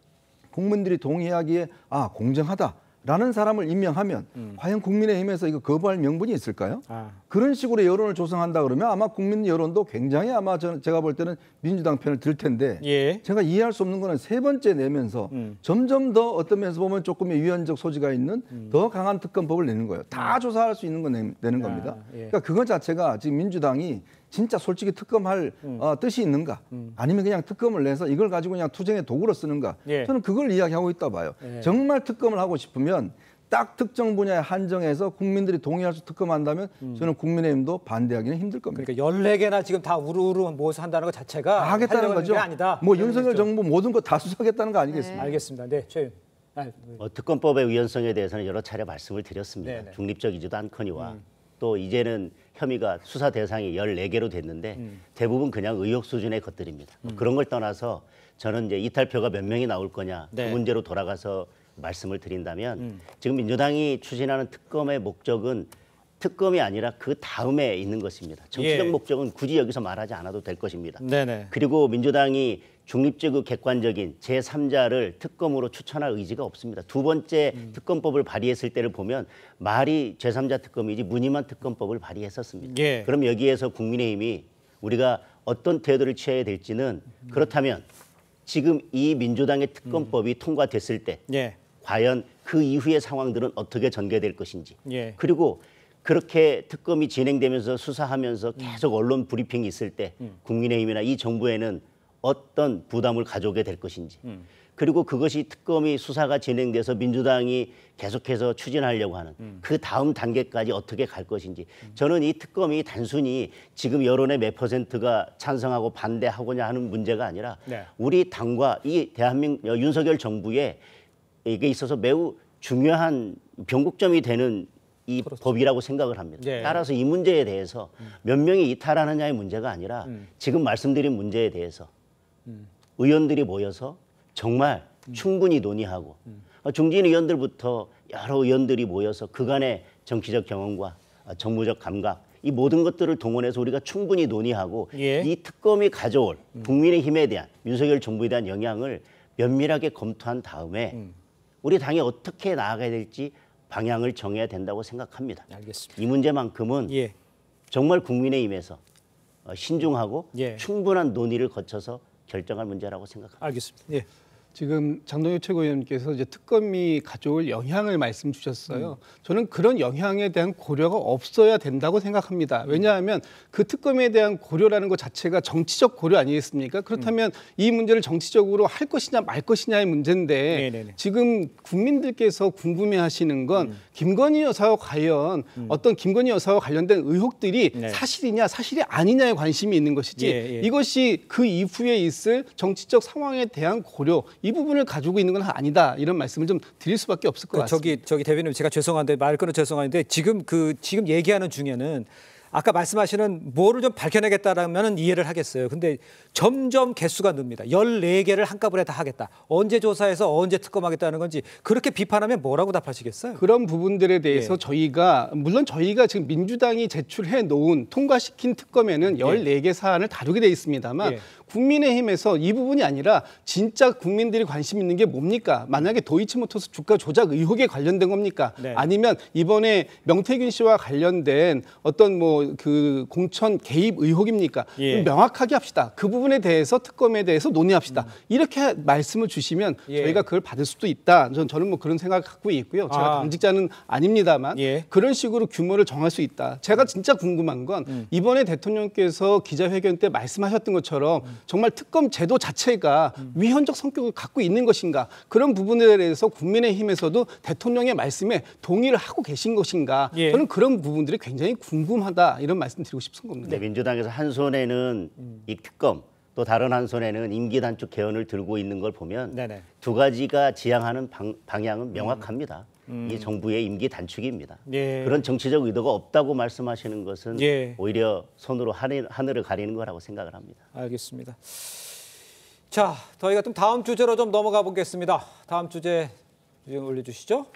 국민들이 동의하기에 아 공정하다. 라는 사람을 임명하면 음. 과연 국민의힘에서 이거 거부할 명분이 있을까요? 아. 그런 식으로 여론을 조성한다 그러면 아마 국민 여론도 굉장히 아마 저는 제가 볼 때는 민주당 편을 들 텐데 예. 제가 이해할 수 없는 거는 세 번째 내면서 음. 점점 더 어떤 면에서 보면 조금의 위헌적 소지가 있는 음. 더 강한 특검법을 내는 거예요. 다 음. 조사할 수 있는 건 내, 내는 아, 겁니다. 예. 그러니까 그거 자체가 지금 민주당이 진짜 솔직히 특검할 음. 어, 뜻이 있는가 음. 아니면 그냥 특검을 내서 이걸 가지고 그냥 투쟁의 도구로 쓰는가 예. 저는 그걸 이야기하고 있다 봐요. 예. 정말 특검을 하고 싶으면 딱 특정 분야에 한정해서 국민들이 동의할 수 특검한다면 음. 저는 국민의힘도 반대하기는 힘들 겁니다. 그러니까 열네 개나 지금 다 우르르 모여서 한다는 것 자체가 다 하겠다는 거죠. 게 아니다. 뭐 윤석열 정부 모든 거 다 수사하겠다는 거 아니겠습니까? 네. 알겠습니다. 네, 최윤. 아, 네. 어, 특검법의 위헌성에 대해서는 여러 차례 말씀을 드렸습니다. 네네. 중립적이지도 않거니와 음. 또 이제는 혐의가 수사 대상이 열네 개로 됐는데 음. 대부분 그냥 의혹 수준의 것들입니다. 음. 뭐 그런 걸 떠나서 저는 이제 이탈표가 몇 명이 나올 거냐 네. 그 문제로 돌아가서 말씀을 드린다면 음. 지금 민주당이 추진하는 특검의 목적은 특검이 아니라 그 다음에 있는 것입니다. 정치적 예. 목적은 굳이 여기서 말하지 않아도 될 것입니다. 네네. 그리고 민주당이 중립적이고 객관적인 제삼자를 특검으로 추천할 의지가 없습니다. 두 번째 음. 특검법을 발의했을 때를 보면 말이 제삼자 특검이지 무늬만 특검법을 발의했었습니다. 예. 그럼 여기에서 국민의힘이 우리가 어떤 태도를 취해야 될지는 음. 그렇다면 지금 이 민주당의 특검법이 음. 통과됐을 때 예. 과연 그 이후의 상황들은 어떻게 전개될 것인지. 예. 그리고 그렇게 특검이 진행되면서 수사하면서 계속 언론 브리핑이 있을 때 음. 국민의힘이나 이 정부에는 어떤 부담을 가져오게 될 것인지. 음. 그리고 그것이 특검이 수사가 진행돼서 민주당이 계속해서 추진하려고 하는 음. 그 다음 단계까지 어떻게 갈 것인지. 저는 이 특검이 단순히 지금 여론의 몇 퍼센트가 찬성하고 반대하고냐 하는 문제가 아니라 네. 우리 당과 이 대한민국 윤석열 정부에 이게 있어서 매우 중요한 변곡점이 되는 이 그렇죠. 법이라고 생각을 합니다. 네. 따라서 이 문제에 대해서 음. 몇 명이 이탈하느냐의 문제가 아니라 음. 지금 말씀드린 문제에 대해서 음. 의원들이 모여서 정말 음. 충분히 논의하고 음. 중진 의원들부터 여러 의원들이 모여서 그간의 정치적 경험과 정무적 감각 이 모든 것들을 동원해서 우리가 충분히 논의하고 예. 이 특검이 가져올 음. 국민의힘에 대한 윤석열 정부에 대한 영향을 면밀하게 검토한 다음에 음. 우리 당이 어떻게 나아가야 될지 방향을 정해야 된다고 생각합니다. 알겠습니다. 이 문제만큼은 예. 정말 국민의힘에서 신중하고 예. 충분한 논의를 거쳐서 결정할 문제라고 생각합니다. 알겠습니다. 예. 지금 장동혁 최고위원께서 이제 특검이 가져올 영향을 말씀 주셨어요. 음. 저는 그런 영향에 대한 고려가 없어야 된다고 생각합니다. 왜냐하면 그 특검에 대한 고려라는 것 자체가 정치적 고려 아니겠습니까? 그렇다면 음. 이 문제를 정치적으로 할 것이냐 말 것이냐의 문제인데 네네네. 지금 국민들께서 궁금해하시는 건 음. 김건희 여사와 과연 음. 어떤 김건희 여사와 관련된 의혹들이 네. 사실이냐 사실이 아니냐에 관심이 있는 것이지 예, 예. 이것이 그 이후에 있을 정치적 상황에 대한 고려 이 부분을 가지고 있는 건 아니다 이런 말씀을 좀 드릴 수밖에 없을 것 그 같습니다. 저기 저기 대변인 제가 죄송한데 말 끊어 죄송한데 지금 그 지금 얘기하는 중에는 아까 말씀하시는 뭐를 좀 밝혀내겠다라면 이해를 하겠어요. 근데 점점 개수가 늡니다. 열네 개를 한꺼번에 다 하겠다. 언제 조사해서 언제 특검하겠다는 건지 그렇게 비판하면 뭐라고 답하시겠어요? 그런 부분들에 대해서 예. 저희가 물론 저희가 지금 민주당이 제출해 놓은 통과시킨 특검에는 열네 개 사안을 다루게 돼 있습니다만 예. 국민의힘에서 이 부분이 아니라 진짜 국민들이 관심 있는 게 뭡니까? 만약에 도이치모터스 주가 조작 의혹에 관련된 겁니까? 네. 아니면 이번에 명태균 씨와 관련된 어떤 뭐 그 공천 개입 의혹입니까? 예. 명확하게 합시다. 그 부분에 대해서 특검에 대해서 논의합시다. 음. 이렇게 말씀을 주시면 예. 저희가 그걸 받을 수도 있다. 저는, 저는 뭐 그런 생각을 갖고 있고요. 제가 아. 당직자는 아닙니다만 예. 그런 식으로 규모를 정할 수 있다. 제가 진짜 궁금한 건 음. 이번에 대통령께서 기자회견 때 말씀하셨던 것처럼 음. 정말 특검 제도 자체가 음. 위헌적 성격을 갖고 있는 것인가 그런 부분에 대해서 국민의힘에서도 대통령의 말씀에 동의를 하고 계신 것인가 예. 저는 그런 부분들이 굉장히 궁금하다 이런 말씀 드리고 싶은 겁니다. 네, 민주당에서 한 손에는 음. 이 특검 또 다른 한 손에는 임기 단축 개헌을 들고 있는 걸 보면 네네. 두 가지가 지향하는 방, 방향은 명확합니다. 음. 이 정부의 임기 단축입니다. 예. 그런 정치적 의도가 없다고 말씀하시는 것은 예. 오히려 손으로 하늘, 하늘을 가리는 거라고 생각을 합니다. 알겠습니다. 자, 저희가 좀 다음 주제로 좀 넘어가 보겠습니다. 다음 주제 올려주시죠.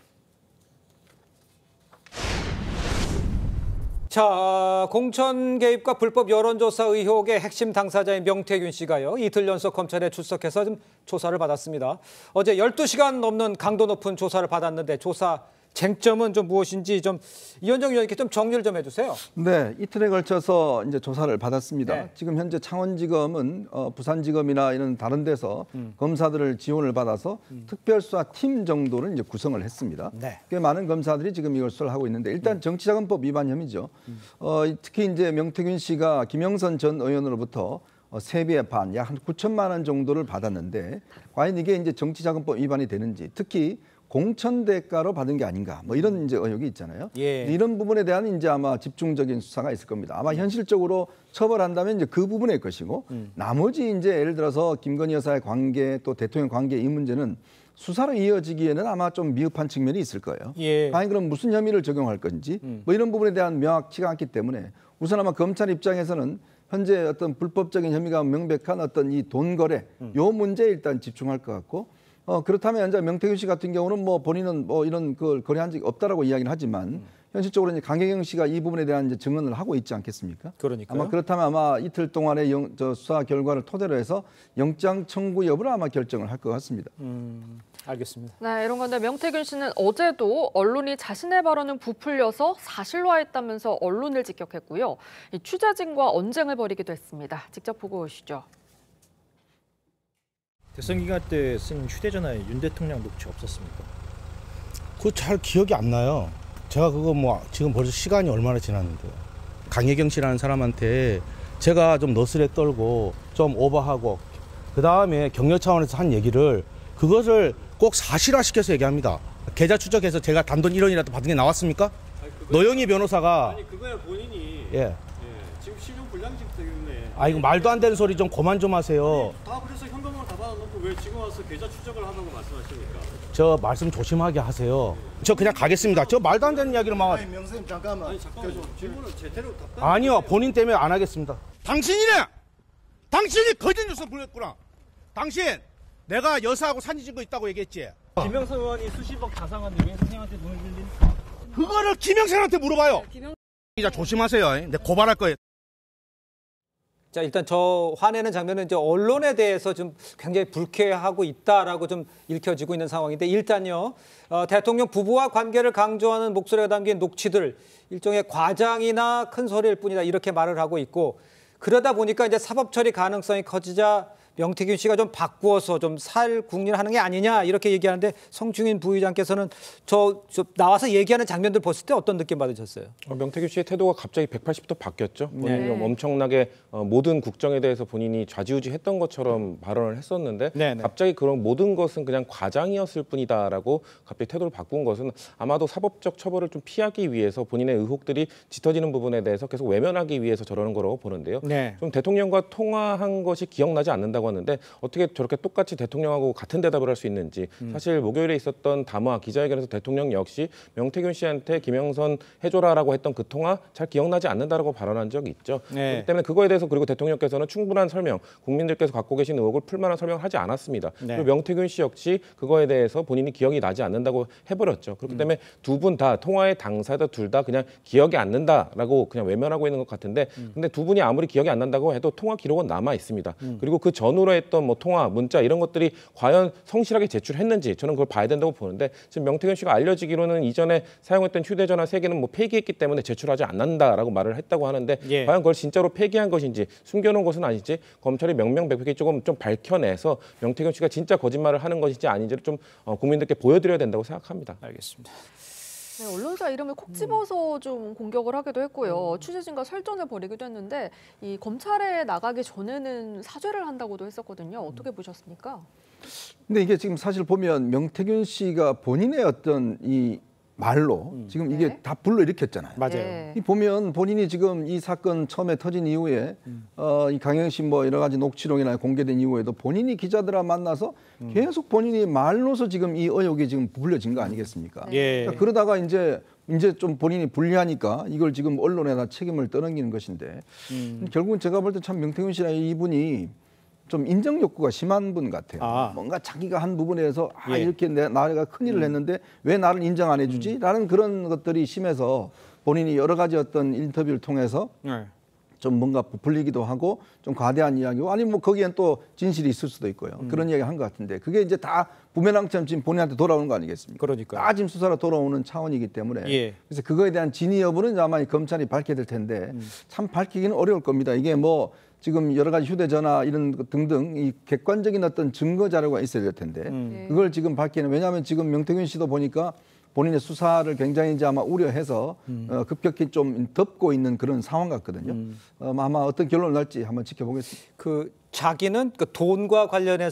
자, 공천 개입과 불법 여론조사 의혹의 핵심 당사자인 명태균 씨가요. 이틀 연속 검찰에 출석해서 좀 조사를 받았습니다. 어제 열두 시간 넘는 강도 높은 조사를 받았는데 조사 쟁점은 좀 무엇인지 좀 이현정 의원님께 좀 정리를 좀 해주세요. 네, 이틀에 걸쳐서 이제 조사를 받았습니다. 네. 지금 현재 창원지검은 어, 부산지검이나 이런 다른 데서 음. 검사들을 지원을 받아서 음. 특별수사팀 정도를 이제 구성을 했습니다. 네. 꽤 많은 검사들이 지금 이것을 하고 있는데 일단 음. 정치자금법 위반 혐의죠. 음. 어, 특히 이제 명태균 씨가 김영선 전 의원으로부터 어, 세 배의 반, 약 한 구천만 원 정도를 받았는데 과연 이게 이제 정치자금법 위반이 되는지 특히 공천 대가로 받은 게 아닌가 뭐 이런 이제 의혹이 있잖아요. 예. 이런 부분에 대한 이제 아마 집중적인 수사가 있을 겁니다. 아마 현실적으로 처벌한다면 이제 그 부분일 것이고 음. 나머지 이제 예를 들어서 김건희 여사의 관계 또 대통령 관계 이 문제는 수사로 이어지기에는 아마 좀 미흡한 측면이 있을 거예요. 예. 아니 그럼 무슨 혐의를 적용할 건지 음. 뭐 이런 부분에 대한 명확치가 않기 때문에 우선 아마 검찰 입장에서는 현재 어떤 불법적인 혐의가 명백한 어떤 이 돈 거래 음. 요 문제에 일단 집중할 것 같고. 어, 그렇다면 이제 명태균 씨 같은 경우는 뭐 본인은 뭐 이런 걸 거래한 적이 없다라고 이야기는 하지만 음. 현실적으로 이제 강혜경 씨가 이 부분에 대한 이제 증언을 하고 있지 않겠습니까? 그러니까요. 아마 그렇다면 아마 이틀 동안의 영, 저 수사 결과를 토대로 해서 영장 청구 여부를 아마 결정을 할 것 같습니다. 음, 알겠습니다. 네, 이런 건데 명태균 씨는 어제도 언론이 자신의 발언은 부풀려서 사실화했다면서 언론을 직격했고요. 이 취재진과 언쟁을 벌이기도 했습니다. 직접 보고 오시죠. 대선 기간 때 쓴 휴대전화에 윤 대통령 녹취 없었습니까? 그거 잘 기억이 안 나요. 제가 그거 뭐 지금 벌써 시간이 얼마나 지났는데요. 강혜경 씨라는 사람한테 제가 좀 너스레 떨고 좀 오버하고 그 다음에 격려 차원에서 한 얘기를 그것을 꼭 사실화시켜서 얘기합니다. 계좌 추적해서 제가 단돈 일 원이라도 받은 게 나왔습니까? 아니, 노영희 변호사가 아니 그거야 본인이 예. 예, 지금 신용 불량직 때문에 아 이거 말도 안 되는 소리 좀 그만 좀 하세요. 아니, 다 그래서 현금을 다 받아놓고 왜 지금 와서 계좌 추적을 하다고 말씀하십니까? 저 말씀 조심하게 하세요. 저 그냥 가겠습니다. 저 말도 안 되는 이야기를 막. 아니 명수님 잠깐만. 아니 잠깐만. 질문을 제대로 답변. 아니요 본인 때문에 안 하겠습니다. 당신이네. 당신이 거짓 뉴스 불렸구나. 당신 내가 여사하고 사진 찍은 거 있다고 얘기했지. 김영선 의원이 수십억 자상한데 왜 선생님한테 돈을 빌린? 그거를 김영선한테 물어봐요. 네, 김영... 기자 조심하세요. 내 고발할 거예요. 자, 일단 저 화내는 장면은 이제 언론에 대해서 좀 굉장히 불쾌하고 있다라고 좀 읽혀지고 있는 상황인데 일단요, 어, 대통령 부부와 관계를 강조하는 목소리가 담긴 녹취들 일종의 과장이나 큰 소리일 뿐이다 이렇게 말을 하고 있고 그러다 보니까 이제 사법 처리 가능성이 커지자 명태균 씨가 좀 바꾸어서 좀 살국리하는 게 아니냐 이렇게 얘기하는데 성중인 부의장께서는 저, 저 나와서 얘기하는 장면들 봤을 때 어떤 느낌 받으셨어요? 어, 명태균 씨의 태도가 갑자기 백팔십 도 바뀌었죠. 본인이 네. 엄청나게 어, 모든 국정에 대해서 본인이 좌지우지했던 것처럼 발언을 했었는데 네, 네. 갑자기 그런 모든 것은 그냥 과장이었을 뿐이다라고 갑자기 태도를 바꾼 것은 아마도 사법적 처벌을 좀 피하기 위해서 본인의 의혹들이 짙어지는 부분에 대해서 계속 외면하기 위해서 저러는 거라고 보는데요. 네. 좀 대통령과 통화한 것이 기억나지 않는다고 하는데 어떻게 저렇게 똑같이 대통령하고 같은 대답을 할 수 있는지 음. 사실 목요일에 있었던 담화 기자회견에서 대통령 역시 명태균 씨한테 김영선 해줘라라고 했던 그 통화 잘 기억나지 않는다라고 발언한 적이 있죠. 네. 그렇기 때문에 그거에 대해서 그리고 대통령께서는 충분한 설명, 국민들께서 갖고 계신 의혹을 풀 만한 설명을 하지 않았습니다. 네. 그리고 명태균 씨 역시 그거에 대해서 본인이 기억이 나지 않는다고 해버렸죠. 그렇기 때문에 음. 두 분 다 통화의 당사자 둘 다 그냥 기억이 안 난다라고 그냥 외면하고 있는 것 같은데 음. 근데 두 분이 아무리 기억이 안 난다고 해도 통화 기록은 남아 있습니다. 음. 그리고 그 전후로 했던 뭐 통화, 문자 이런 것들이 과연 성실하게 제출했는지 저는 그걸 봐야 된다고 보는데 지금 명태균 씨가 알려지기로는 이전에 사용했던 휴대전화 세 개는 뭐 폐기했기 때문에 제출하지 않는다라고 말을 했다고 하는데 예. 과연 그걸 진짜로 폐기한 것인지 숨겨놓은 것은 아닌지 검찰이 명명백백히 조금 좀 밝혀내서 명태균 씨가 진짜 거짓말을 하는 것인지 아닌지를 좀 어, 국민들께 보여드려야 된다고 생각합니다. 알겠습니다. 네, 언론사 이름을 콕 집어서 좀 공격을 하기도 했고요. 취재진과 설전을 벌이기도 했는데 이 검찰에 나가기 전에는 사죄를 한다고도 했었거든요. 어떻게 보셨습니까? 근데 이게 지금 사실 보면 명태균 씨가 본인의 어떤 이 말로 음. 지금 이게 네? 다 불러일으켰잖아요. 맞아요. 네. 이 보면 본인이 지금 이 사건 처음에 터진 이후에 음. 어, 이 강혜경 씨 뭐 여러 가지 녹취록이나 공개된 이후에도 본인이 기자들과 만나서 음. 계속 본인이 말로서 지금 이 의혹이 지금 불려진 거 아니겠습니까? 예. 그러니까 그러다가 이제 이제 좀 본인이 불리하니까 이걸 지금 언론에다 책임을 떠넘기는 것인데 음. 결국은 제가 볼 때 참 명태균 씨나 이분이 좀 인정 욕구가 심한 분 같아요. 아. 뭔가 자기가 한 부분에서 아 예. 이렇게 내, 나가 큰일을 음. 했는데 왜 나를 인정 안 해주지? 음. 라는 그런 것들이 심해서 본인이 여러 가지 어떤 인터뷰를 통해서 네. 좀 뭔가 부풀리기도 하고 좀 과대한 이야기고 아니면 뭐 거기엔 또 진실이 있을 수도 있고요. 음. 그런 이야기 한 것 같은데 그게 이제 다 부메랑처럼 지금 본인한테 돌아오는 거 아니겠습니까? 그러니까 다 지금 수사로 돌아오는 차원이기 때문에 예. 그래서 그거에 대한 진위 여부는 아마 검찰이 밝혀야 될 텐데 음. 참 밝히기는 어려울 겁니다. 이게 뭐 지금 여러 가지 휴대전화 이런 것 등등 이 객관적인 어떤 증거 자료가 있어야 될 텐데 음. 그걸 지금 밝히는 왜냐하면 지금 명태균 씨도 보니까 본인의 수사를 굉장히 이제 아마 우려해서 음. 어, 급격히 좀 덮고 있는 그런 상황 같거든요. 음. 어, 아마 어떤 결론을 날지 한번 지켜보겠습니다. 그 자기는 그 돈과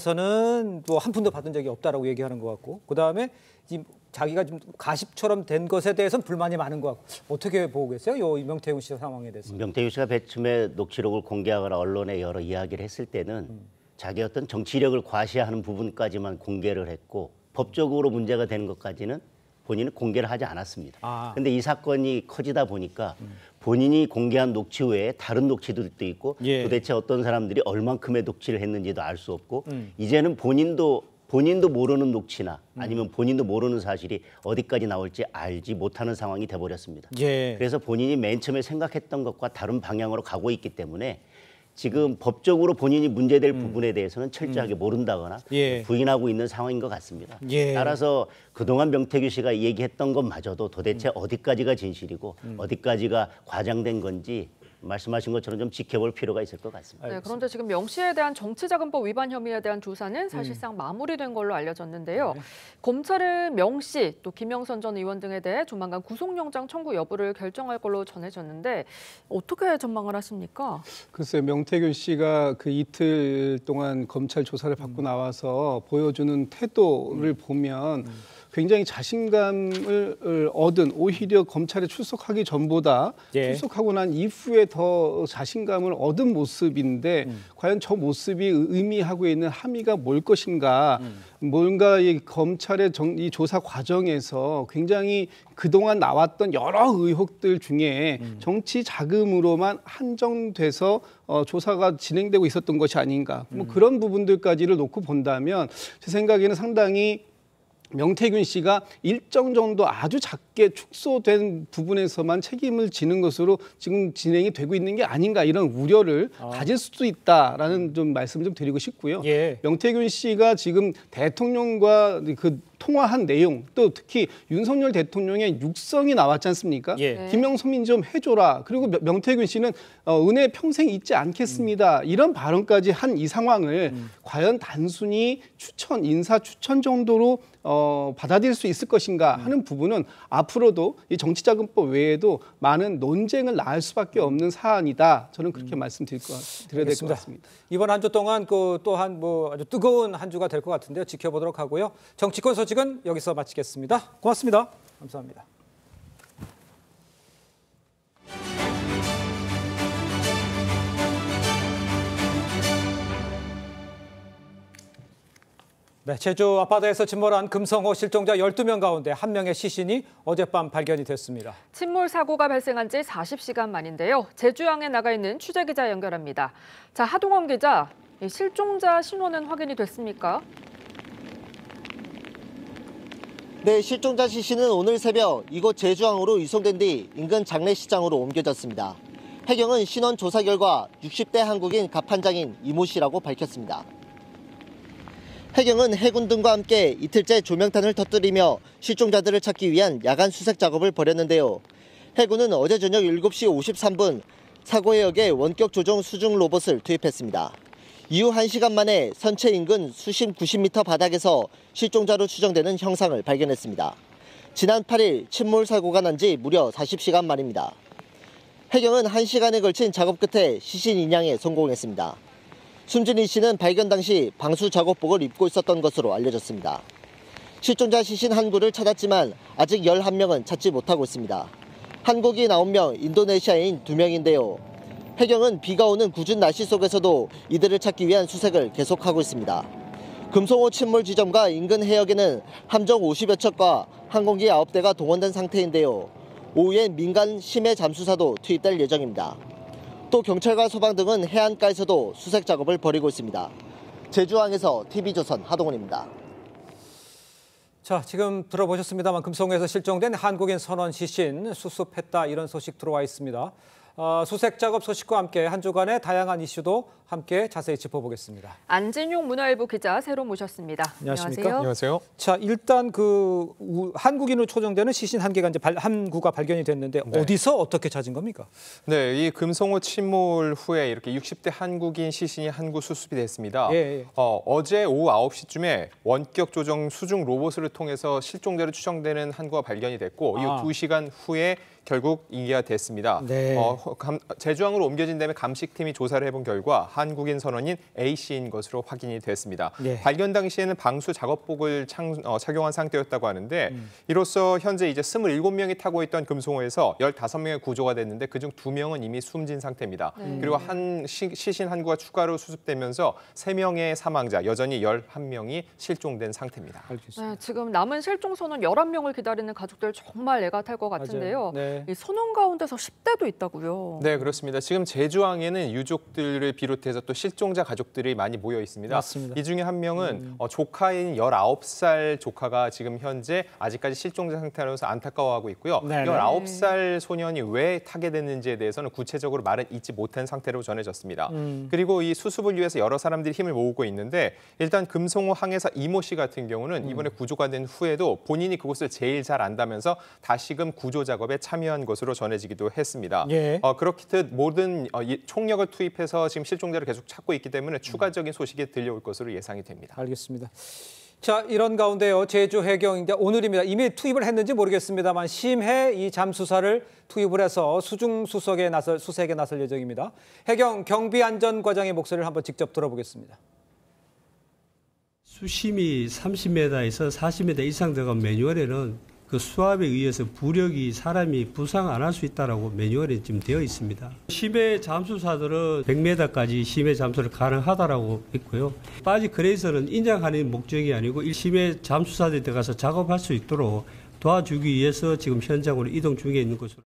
관련해서는 뭐 한 푼도 받은 적이 없다라고 얘기하는 것 같고 그 다음에 지금 자기가 좀 가십처럼 된 것에 대해서는 불만이 많은 것 같고 어떻게 보고 계세요? 요 명태균 씨 상황에 대해서. 명태균 씨가 배춤에 녹취록을 공개하거나 언론에 여러 이야기를 했을 때는 음. 자기 어떤 정치력을 과시하는 부분까지만 공개를 했고 법적으로 문제가 되는 것까지는 본인은 공개를 하지 않았습니다. 그런데 아. 이 사건이 커지다 보니까 음. 본인이 공개한 녹취 외에 다른 녹취들도 있고 예. 도대체 어떤 사람들이 얼만큼의 녹취를 했는지도 알 수 없고 음. 이제는 본인도 본인도 모르는 녹취나 아니면 본인도 모르는 사실이 어디까지 나올지 알지 못하는 상황이 돼버렸습니다. 예. 그래서 본인이 맨 처음에 생각했던 것과 다른 방향으로 가고 있기 때문에 지금 법적으로 본인이 문제될 음. 부분에 대해서는 철저하게 음. 모른다거나 예. 부인하고 있는 상황인 것 같습니다. 예. 따라서 그동안 명태균 씨가 얘기했던 것마저도 도대체 음. 어디까지가 진실이고 음. 어디까지가 과장된 건지 말씀하신 것처럼 좀 지켜볼 필요가 있을 것 같습니다. 네, 그런데 지금 명 씨에 대한 정치자금법 위반 혐의에 대한 조사는 사실상 음. 마무리된 걸로 알려졌는데요. 네. 검찰은 명 씨, 또 김영선 전 의원 등에 대해 조만간 구속영장 청구 여부를 결정할 걸로 전해졌는데 어떻게 전망을 하십니까? 글쎄요, 명태균 씨가 그 이틀 동안 검찰 조사를 받고 음. 나와서 보여주는 태도를 음. 보면 음. 굉장히 자신감을 얻은, 오히려 검찰에 출석하기 전보다 예. 출석하고 난 이후에 더 자신감을 얻은 모습인데 음. 과연 저 모습이 의미하고 있는 함의가 뭘 것인가. 음. 뭔가 이 검찰의 정, 이 조사 과정에서 굉장히 그동안 나왔던 여러 의혹들 중에 음. 정치 자금으로만 한정돼서 어, 조사가 진행되고 있었던 것이 아닌가. 음. 뭐 그런 부분들까지를 놓고 본다면 제 생각에는 상당히 명태균 씨가 일정 정도 아주 작게 축소된 부분에서만 책임을 지는 것으로 지금 진행이 되고 있는 게 아닌가, 이런 우려를 아. 가질 수도 있다라는 좀 말씀 좀 드리고 싶고요. 예. 명태균 씨가 지금 대통령과 그 통화한 내용, 또 특히 윤석열 대통령의 육성이 나왔지 않습니까? 예. 김영선민 좀 해줘라. 그리고 명태균 씨는 어, 은혜 평생 잊지 않겠습니다. 음. 이런 발언까지 한 이 상황을 음. 과연 단순히 추천, 인사 추천 정도로 어, 받아들일 수 있을 것인가 하는 부분은 앞으로도 이 정치자금법 외에도 많은 논쟁을 낳을 수밖에 없는 사안이다. 저는 그렇게 음. 말씀드릴 것, 드려야 될 것 같습니다. 이번 한 주 동안 그 또한 뭐 아주 뜨거운 한 주가 될 것 같은데요. 지켜보도록 하고요. 정치권 소식은 여기서 마치겠습니다. 고맙습니다. 감사합니다. 네, 제주 앞바다에서 침몰한 금성호 실종자 열두 명 가운데 한 명의 시신이 어젯밤 발견이 됐습니다. 침몰 사고가 발생한 지 사십 시간 만인데요. 제주항에 나가 있는 취재기자 연결합니다. 자, 하동원 기자, 이 실종자 신원은 확인이 됐습니까? 네, 실종자 시신은 오늘 새벽 이곳 제주항으로 이송된 뒤 인근 장례시장으로 옮겨졌습니다. 해경은 신원 조사 결과 육십 대 한국인 갑판장인 이모 씨라고 밝혔습니다. 해경은 해군 등과 함께 이틀째 조명탄을 터뜨리며 실종자들을 찾기 위한 야간 수색 작업을 벌였는데요. 해군은 어제 저녁 일곱 시 오십삼 분 사고 해역에 원격 조종 수중 로봇을 투입했습니다. 이후 한 시간 만에 선체 인근 수심 구십 미터 바닥에서 실종자로 추정되는 형상을 발견했습니다. 지난 팔 일 침몰 사고가 난 지 무려 사십 시간 만입니다. 해경은 한 시간에 걸친 작업 끝에 시신 인양에 성공했습니다. 숨진 이 씨는 발견 당시 방수 작업복을 입고 있었던 것으로 알려졌습니다. 실종자 시신 한 구를 찾았지만 아직 열한 명은 찾지 못하고 있습니다. 한국인 아홉 명, 인도네시아인 두 명인데요. 해경은 비가 오는 궂은 날씨 속에서도 이들을 찾기 위한 수색을 계속하고 있습니다. 금성호 침몰 지점과 인근 해역에는 함정 오십여 척과 항공기 아홉 대가 동원된 상태인데요. 오후엔 민간 심해 잠수사도 투입될 예정입니다. 또 경찰과 소방 등은 해안가에서도 수색 작업을 벌이고 있습니다. 제주항에서 티비조선 하동훈입니다. 자, 지금 들어보셨습니다만 금성호에서 실종된 한국인 선원 시신 수습했다, 이런 소식 들어와 있습니다. 어, 수색 작업 소식과 함께 한 주간의 다양한 이슈도 함께 자세히 짚어보겠습니다. 안진용 문화일보 기자 새로 모셨습니다. 안녕하십니까? 안녕하세요. 안녕하세요. 자, 일단 그 우, 한국인으로 초정되는 시신 한 개가 이제 발, 한 구가 발견이 됐는데 네. 어디서 어떻게 찾은 겁니까? 네, 이 금성호 침몰 후에 이렇게 육십 대 한국인 시신이 한 구 수습이 됐습니다. 예, 예. 어, 어제 오후 아홉 시쯤에 원격 조정 수중 로봇을 통해서 실종자로 추정되는 한 구가 발견이 됐고 아. 이후 두 시간 후에 결국 인계가 됐습니다. 네. 어, 감, 제주항으로 옮겨진 다음에 감식팀이 조사를 해본 결과 한국인 선원인 A 씨인 것으로 확인이 됐습니다. 네. 발견 당시에는 방수 작업복을 창, 어, 착용한 상태였다고 하는데 음. 이로써 현재 이제 스물일곱 명이 타고 있던 금성호에서 열다섯 명의 구조가 됐는데 그중 두 명은 이미 숨진 상태입니다. 네. 그리고 한 시, 시신 한 구가 추가로 수습되면서 세 명의 사망자, 여전히 열한 명이 실종된 상태입니다. 네, 지금 남은 실종 선원 열한 명을 기다리는 가족들 정말 애가 탈 것 같은데요. 네. 이 선원 가운데서 십 대도 있다고요. 네, 그렇습니다. 지금 제주항에는 유족들을 비롯해서 또 실종자 가족들이 많이 모여 있습니다. 맞습니다. 이 중에 한 명은 음. 어, 조카인 열아홉 살 조카가 지금 현재 아직까지 실종자 상태라서 안타까워하고 있고요. 네네. 열아홉 살 소년이 왜 타게 됐는지에 대해서는 구체적으로 말은 잊지 못한 상태로 전해졌습니다. 음. 그리고 이 수습을 위해서 여러 사람들이 힘을 모으고 있는데 일단 금성호 항해사 이모 씨 같은 경우는 음. 이번에 구조가 된 후에도 본인이 그곳을 제일 잘 안다면서 다시금 구조 작업에 참여 참여한 것으로 전해지기도 했습니다. 예. 어, 그렇듯 모든 어, 이 총력을 투입해서 지금 실종자를 계속 찾고 있기 때문에 추가적인 소식이 들려올 것으로 예상이 됩니다. 알겠습니다. 자, 이런 가운데요. 제주 해경인데 오늘입니다. 이미 투입을 했는지 모르겠습니다만 심해 이 잠수사를 투입을 해서 수중 수색에 나설 수색에 나설 예정입니다. 해경 경비안전과장의 목소리를 한번 직접 들어보겠습니다. 수심이 삼십 미터에서 사십 미터 이상 들어간 매뉴얼에는 그 수압에 의해서 부력이 사람이 부상 안 할 수 있다라고 매뉴얼에 지금 되어 있습니다. 심해 잠수사들은 백 미터까지 심해 잠수를 가능하다라고 있고요. 빠지 그레이서는 인장하는 목적이 아니고 심해 잠수사들이 들어가서 작업할 수 있도록 도와주기 위해서 지금 현장으로 이동 중에 있는 것으로.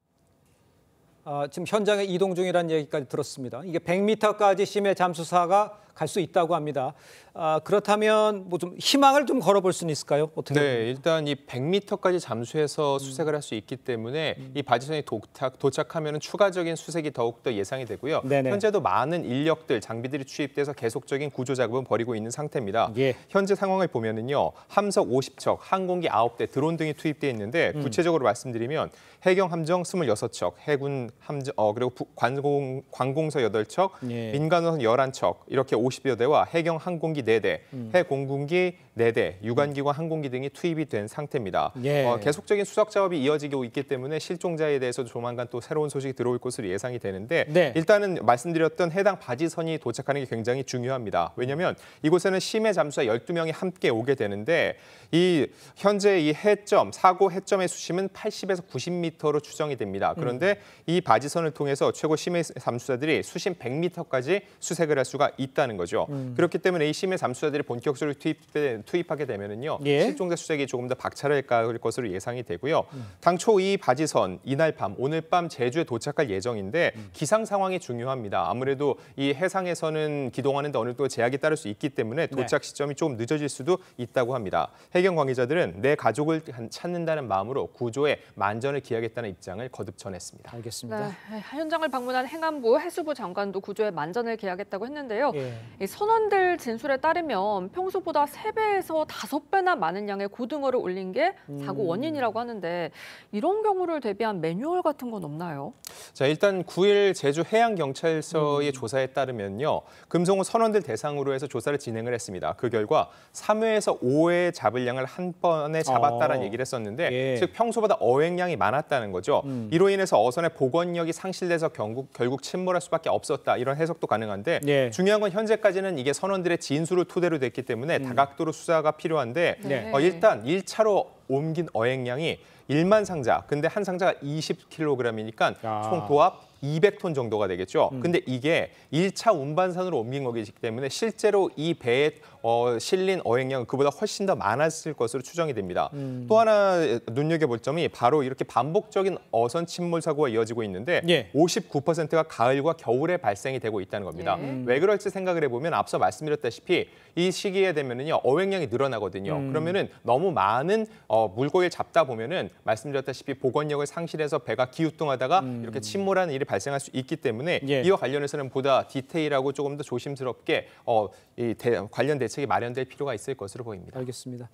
아, 지금 현장에 이동 중이라는 얘기까지 들었습니다. 이게 백 미터까지 심해 잠수사가 갈 수 있다고 합니다. 아, 그렇다면 뭐 좀 희망을 좀 걸어볼 수는 있을까요? 어떻게? 네, 일단 이 백 미터까지 잠수해서 수색을 할 수 있기 때문에 음. 이 바지선이 도착, 도착하면 추가적인 수색이 더욱더 예상이 되고요. 네네. 현재도 많은 인력들, 장비들이 투입돼서 계속적인 구조 작업은 벌이고 있는 상태입니다. 예. 현재 상황을 보면은요, 함석 오십 척, 항공기 아홉 대, 드론 등이 투입돼 있는데 음. 구체적으로 말씀드리면 해경 함정 스물여섯 척, 해군 함정, 어, 그리고 부, 관공, 관공서 여덟 척, 예. 민간호선 열한 척, 이렇게 오십여 대와 해경 항공기 네 대, 음. 해공군기 네 대, 유관기관 항공기 등이 투입이 된 상태입니다. 예. 어, 계속적인 수색 작업이 이어지고 있기 때문에 실종자에 대해서도 조만간 또 새로운 소식이 들어올 것으로 예상이 되는데 네. 일단은 말씀드렸던 해당 바지선이 도착하는 게 굉장히 중요합니다. 왜냐하면 이곳에는 심해 잠수사 열두 명이 함께 오게 되는데 이 현재 이 해점, 사고 해점의 수심은 팔십에서 구십 미터로 추정이 됩니다. 그런데 음. 이 바지선을 통해서 최고 심해 잠수사들이 수심 백 미터까지 수색을 할 수가 있다는 거죠. 음. 그렇기 때문에 이 심해 잠수사들이 본격적으로 투입, 투입하게 되면은요 예. 실종자 수색이 조금 더 박차를 가할 것으로 예상이 되고요. 음. 당초 이 바지선 이날 밤, 오늘 밤 제주에 도착할 예정인데 음. 기상 상황이 중요합니다. 아무래도 이 해상에서는 기동하는 데 어느 정도 제약이 따를 수 있기 때문에 도착 시점이 조금 늦어질 수도 있다고 합니다. 해경 관계자들은 내 가족을 찾는다는 마음으로 구조에 만전을 기하겠다는 입장을 거듭 전했습니다. 알겠습니다. 네, 현장을 방문한 행안부 해수부 장관도 구조에 만전을 기하겠다고 했는데요. 예. 이 선원들 진술에 따르면 평소보다 세 배에서 다섯 배나 많은 양의 고등어를 올린 게 사고 원인이라고 하는데 이런 경우를 대비한 매뉴얼 같은 건 없나요? 자, 일단 구일 제주 해양경찰서의 음. 조사에 따르면요. 금성호 선원들 대상으로 해서 조사를 진행을 했습니다. 그 결과 삼 회에서 오 회 잡을 양을 한 번에 잡았다는 어. 얘기를 했었는데 예. 즉 평소보다 어획량이 많았다는 거죠. 음. 이로 인해서 어선의 복원력이 상실돼서 결국, 결국 침몰할 수밖에 없었다. 이런 해석도 가능한데 예. 중요한 건 현재까지는 이게 선원들의 진술을 토대로 됐기 때문에 음. 다각도로 수사가 필요한데 네. 어, 일단 일 차로 옮긴 어획량이 일만 상자, 근데 한 상자가 이십 킬로그램이니까 야. 총 도합 이백 톤 정도가 되겠죠. 음. 근데 이게 일 차 운반선으로 옮긴 거기 때문에 실제로 이 배에 어, 실린 어획량은 그보다 훨씬 더 많았을 것으로 추정이 됩니다. 음. 또 하나 눈여겨볼 점이 바로 이렇게 반복적인 어선 침몰 사고가 이어지고 있는데 예. 오십구 퍼센트가 가을과 겨울에 발생이 되고 있다는 겁니다. 예. 음. 왜 그럴지 생각을 해보면 앞서 말씀드렸다시피 이 시기에 되면은요 어획량이 늘어나거든요. 음. 그러면은 너무 많은 어, 물고기를 잡다 보면은 말씀드렸다시피 복원력을 상실해서 배가 기우뚱하다가 음. 이렇게 침몰하는 일이 발생할 수 있기 때문에 예. 이와 관련해서는 보다 디테일하고 조금 더 조심스럽게 어, 이 대, 관련 대책이 마련될 필요가 있을 것으로 보입니다. 알겠습니다.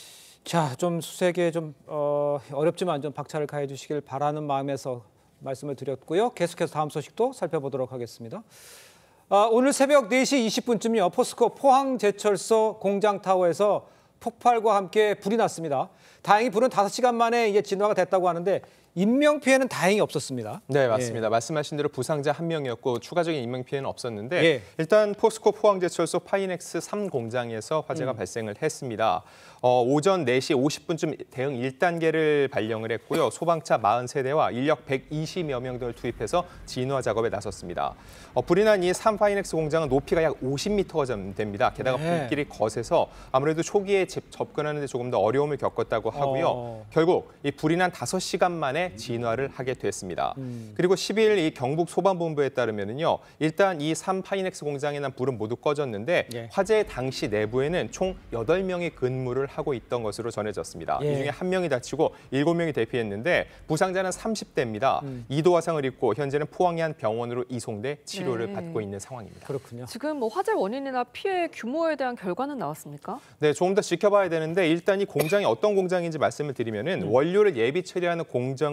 자, 좀 수색에 좀 어, 어렵지만 좀 박차를 가해 주시길 바라는 마음에서 말씀을 드렸고요. 계속해서 다음 소식도 살펴보도록 하겠습니다. 아, 오늘 새벽 네 시 이십 분쯤요. 포스코 포항제철소 공장타워에서 폭발과 함께 불이 났습니다. 다행히 불은 다섯 시간 만에 이게 진화가 됐다고 하는데 인명피해는 다행히 없었습니다. 네, 맞습니다. 예. 말씀하신 대로 부상자 한 명이었고 추가적인 인명피해는 없었는데 예. 일단 포스코 포항제철소 파이넥스 삼 공장에서 화재가 음. 발생을 했습니다. 어, 오전 네 시 오십 분쯤 대응 일 단계를 발령을 했고요. 소방차 사십삼 대와 인력 백이십여 명 등을 투입해서 진화 작업에 나섰습니다. 어, 불이 난 이 삼 파이넥스 공장은 높이가 약 오십 미터가 됩니다. 게다가 네. 불길이 거세서 아무래도 초기에 접근하는 데 조금 더 어려움을 겪었다고 하고요. 어. 결국 이 불이 난 다섯 시간 만에 진화를 하게 됐습니다. 음. 그리고 십이 일 이 경북 소방본부에 따르면은요. 일단 이 삼 파이넥스 공장에 난 불은 모두 꺼졌는데 예. 화재 당시 내부에는 총 여덟 명이 근무를 하고 있던 것으로 전해졌습니다. 예. 이 중에 한 명이 다치고 일곱 명이 대피했는데 부상자는 삼십 대입니다. 음. 이 도 화상을 입고 현재는 포항의 한 병원으로 이송돼 치료를 네. 받고 있는 상황입니다. 그렇군요. 지금 뭐 화재 원인이나 피해 규모에 대한 결과는 나왔습니까? 네, 조금 더 지켜봐야 되는데 일단 이 공장이 어떤 공장인지 말씀을 드리면은 음. 원료를 예비 처리하는 공장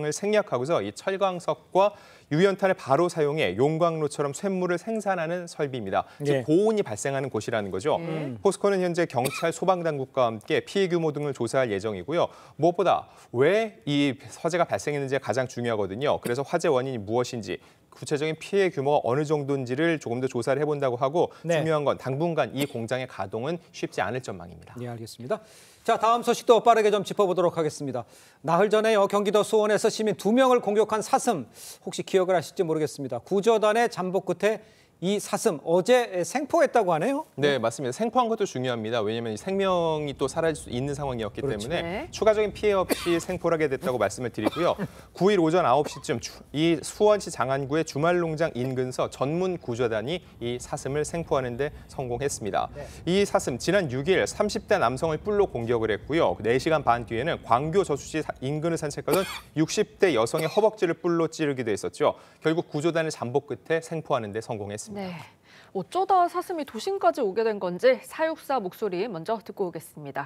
용광을 생략하고서 이 철광석과 유연탄을 바로 사용해 용광로처럼 쇳물을 생산하는 설비입니다. 즉 예. 고온이 발생하는 곳이라는 거죠. 음. 포스코는 현재 경찰, 소방당국과 함께 피해 규모 등을 조사할 예정이고요. 무엇보다 왜 이 화재가 발생했는지가 가장 중요하거든요. 그래서 화재 원인이 무엇인지, 구체적인 피해 규모가 어느 정도인지를 조금 더 조사를 해본다고 하고 네. 중요한 건 당분간 이 공장의 가동은 쉽지 않을 전망입니다. 네, 알겠습니다. 자, 다음 소식도 빠르게 좀 짚어보도록 하겠습니다. 나흘 전에요, 경기도 수원에서 시민 두 명을 공격한 사슴, 혹시 기억을 하실지 모르겠습니다. 구조단의 잠복 끝에 이 사슴 어제 생포했다고 하네요. 네, 맞습니다. 생포한 것도 중요합니다. 왜냐하면 생명이 또 사라질 수 있는 상황이었기 그렇죠. 때문에 네. 추가적인 피해 없이 생포를 하게 됐다고 말씀을 드리고요. 구 일 오전 아홉 시쯤 이 수원시 장안구의 주말농장 인근서 전문 구조단이 이 사슴을 생포하는 데 성공했습니다. 네. 이 사슴 지난 육 일 삼십 대 남성을 뿔로 공격을 했고요. 네 시간 반 뒤에는 광교 저수지 인근을 산책하던 육십 대 여성의 허벅지를 뿔로 찌르기도 했었죠. 결국 구조단을 잠복 끝에 생포하는 데 성공했습니다. 네, 어쩌다 사슴이 도심까지 오게 된 건지 사육사 목소리 먼저 듣고 오겠습니다.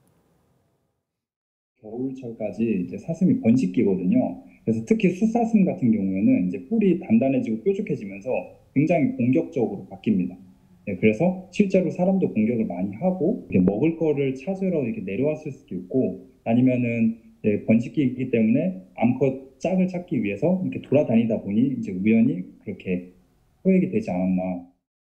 겨울철까지 이제 사슴이 번식기거든요. 그래서 특히 숫사슴 같은 경우에는 이제 뿔이 단단해지고 뾰족해지면서 굉장히 공격적으로 바뀝니다. 네, 그래서 실제로 사람도 공격을 많이 하고 이렇게 먹을 거를 찾으러 이렇게 내려왔을 수도 있고, 아니면은 이제 번식기이기 때문에 암컷 짝을 찾기 위해서 이렇게 돌아다니다 보니 이제 우연히 그렇게 소액이 되지 않았나.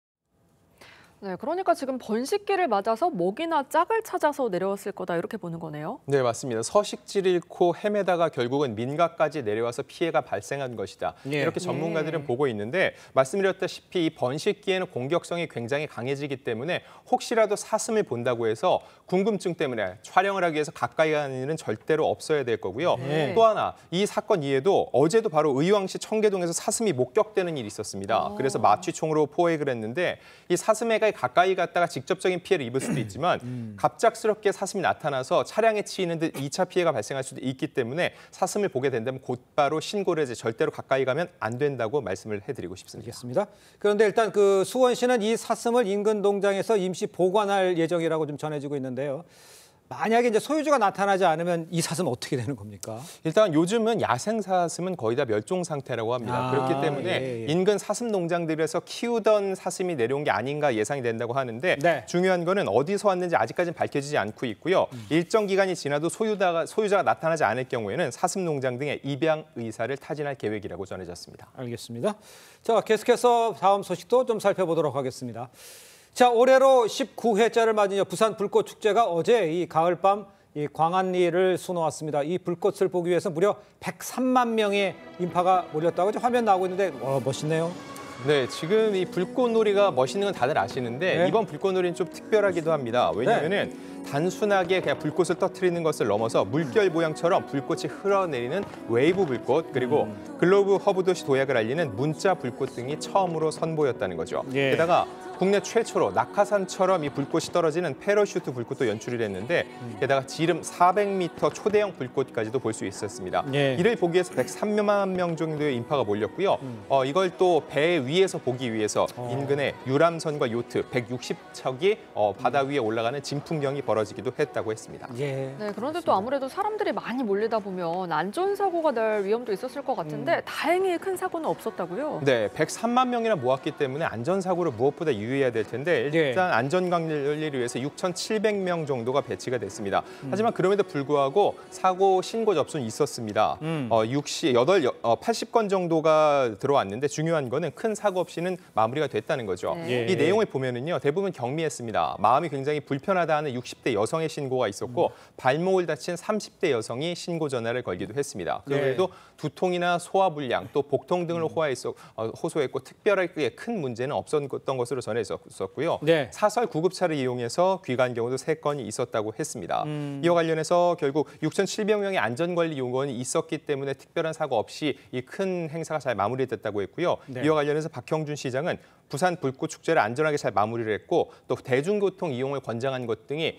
네, 그러니까 지금 번식기를 맞아서 먹이나 짝을 찾아서 내려왔을 거다 이렇게 보는 거네요. 네, 맞습니다. 서식지를 잃고 헤매다가 결국은 민가까지 내려와서 피해가 발생한 것이다. 예. 이렇게 전문가들은 예. 보고 있는데 말씀드렸다시피 이 번식기에는 공격성이 굉장히 강해지기 때문에 혹시라도 사슴을 본다고 해서 궁금증 때문에 촬영을 하기 위해서 가까이 가는 일은 절대로 없어야 될 거고요. 네. 또 하나, 이 사건 이외에도 어제도 바로 의왕시 청계동에서 사슴이 목격되는 일이 있었습니다. 오. 그래서 마취총으로 포획을 했는데 이 사슴애가 가까이 갔다가 직접적인 피해를 입을 수도 있지만 음. 갑작스럽게 사슴이 나타나서 차량에 치이는 듯 이 차 피해가 발생할 수도 있기 때문에 사슴을 보게 된다면 곧바로 신고를 해서 절대로 가까이 가면 안 된다고 말씀을 해드리고 싶습니다. 알겠습니다. 그런데 일단 그 수원시는 이 사슴을 인근 농장에서 임시 보관할 예정이라고 좀 전해지고 있는데요. 만약에 이제 소유주가 나타나지 않으면 이 사슴은 어떻게 되는 겁니까? 일단 요즘은 야생 사슴은 거의 다 멸종 상태라고 합니다. 아, 그렇기 때문에 예, 예. 인근 사슴 농장들에서 키우던 사슴이 내려온 게 아닌가 예상이 된다고 하는데 네. 중요한 거는 어디서 왔는지 아직까지는 밝혀지지 않고 있고요. 음. 일정 기간이 지나도 소유자가, 소유자가 나타나지 않을 경우에는 사슴 농장 등의 입양 의사를 타진할 계획이라고 전해졌습니다. 알겠습니다. 자, 계속해서 다음 소식도 좀 살펴보도록 하겠습니다. 자, 올해로 십구 회째를 맞은 부산 불꽃 축제가 어제 이 가을밤 이 광안리를 수놓았습니다. 이 불꽃을 보기 위해서 무려 백삼만 명의 인파가 몰렸다고 화면 나오고 있는데 와, 멋있네요. 네, 지금 이 불꽃놀이가 멋있는 건 다들 아시는데 네. 이번 불꽃놀이는 좀 특별하기도 합니다. 왜냐하면은 단순하게 그냥 불꽃을 터뜨리는 것을 넘어서 물결 모양처럼 불꽃이 흘러내리는 웨이브 불꽃, 그리고 음. 글로브 허브 도시 도약을 알리는 문자 불꽃 등이 처음으로 선보였다는 거죠. 예. 게다가 국내 최초로 낙하산처럼 이 불꽃이 떨어지는 패러슈트 불꽃도 연출을 했는데 게다가 지름 사백 미터 초대형 불꽃까지도 볼 수 있었습니다. 예. 이를 보기 위해서 백삼만 명 정도의 인파가 몰렸고요. 음. 어, 이걸 또 배 위에서 보기 위해서 어. 인근에 유람선과 요트 백육십 척이 어, 바다 위에 올라가는 진풍경이 벌어지기도 했다고 했습니다. 예. 네, 그런데 또 아무래도 사람들이 많이 몰리다 보면 안전사고가 날 위험도 있었을 것 같은데 음. 다행히 큰 사고는 없었다고요? 네, 백삼만 명이나 모았기 때문에 안전사고를 무엇보다 유의해야 될 텐데 일단 예. 안전관리를 위해서 육천칠백 명 정도가 배치가 됐습니다. 음. 하지만 그럼에도 불구하고 사고 신고 접수는 있었습니다. 음. 어, 육십, 여덟, 어, 팔십 건 정도가 들어왔는데 중요한 거는 큰 사고 없이는 마무리가 됐다는 거죠. 네. 이 내용을 보면은요, 대부분 경미했습니다. 마음이 굉장히 불편하다는 육십 대 여성의 신고가 있었고 음. 발목을 다친 삼십 대 여성이 신고 전화를 걸기도 했습니다. 그 네. 외에도 두통이나 소화불량, 또 복통 등을 호화했어, 어, 호소했고 특별하게 큰 문제는 없었던 것으로 전해졌었고요. 네. 사설 구급차를 이용해서 귀가한 경우도 세 건이 있었다고 했습니다. 음. 이와 관련해서 결국 육천칠백 명의 안전관리 요건이 있었기 때문에 특별한 사고 없이 이 큰 행사가 잘 마무리됐다고 했고요. 네. 이와 관련해서 박형준 시장은 부산 불꽃축제를 안전하게 잘 마무리를 했고 또 대중교통 이용을 권장한 것 등이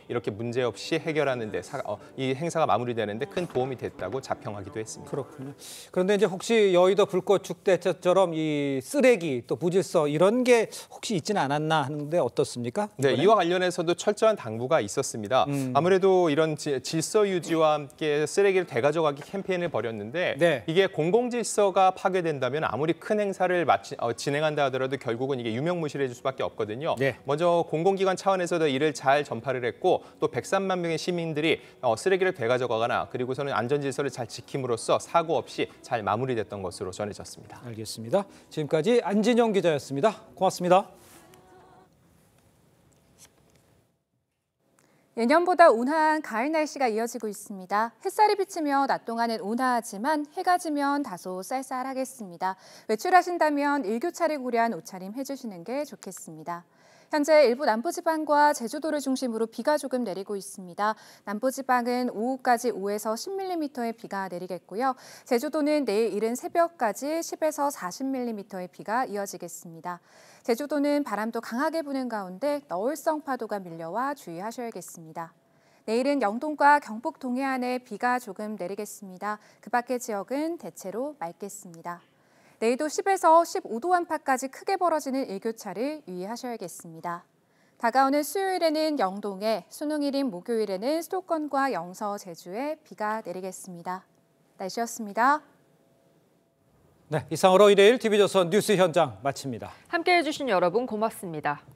이렇게 문제 없이 해결하는 데 사, 어, 이 행사가 마무리되는데 큰 도움이 됐다고 자평하기도 했습니다. 그렇군요. 그런데 이제 혹시 여의도 불꽃 축제처럼 이 쓰레기 또 무질서 이런 게 혹시 있지는 않았나 하는데 어떻습니까? 네, 이번에? 이와 관련해서도 철저한 당부가 있었습니다. 음. 아무래도 이런 지, 질서 유지와 함께 쓰레기를 대가져가기 캠페인을 벌였는데 네. 이게 공공질서가 파괴된다면 아무리 큰 행사를 마치, 어, 진행한다 하더라도 결국은 이게 유명무실해질 수밖에 없거든요. 네. 먼저 공공기관 차원에서도 이를 잘 전파를 했고 또 백삼만 명의 시민들이 어, 쓰레기를 되가져가거나 그리고서는 안전질서를 잘 지킴으로써 사고 없이 잘 마무리됐던 것으로 전해졌습니다. 알겠습니다. 지금까지 안진영 기자였습니다. 고맙습니다. 예년보다 온화한 가을 날씨가 이어지고 있습니다. 햇살이 비치며 낮 동안은 온화하지만 해가 지면 다소 쌀쌀하겠습니다. 외출하신다면 일교차를 고려한 옷차림 해주시는 게 좋겠습니다. 현재 일부 남부지방과 제주도를 중심으로 비가 조금 내리고 있습니다. 남부지방은 오후까지 오에서 십 밀리미터의 비가 내리겠고요. 제주도는 내일 이른 새벽까지 십에서 사십 밀리미터의 비가 이어지겠습니다. 제주도는 바람도 강하게 부는 가운데 너울성 파도가 밀려와 주의하셔야겠습니다. 내일은 영동과 경북 동해안에 비가 조금 내리겠습니다. 그 밖의 지역은 대체로 맑겠습니다. 내일도 십에서 십오 도 안팎까지 크게 벌어지는 일교차를 유의하셔야겠습니다. 다가오는 수요일에는 영동에, 수능일인 목요일에는 수도권과 영서, 제주에 비가 내리겠습니다. 날씨였습니다. 네, 이상으로 일요일 티비조선 뉴스 현장 마칩니다. 함께해 주신 여러분 고맙습니다.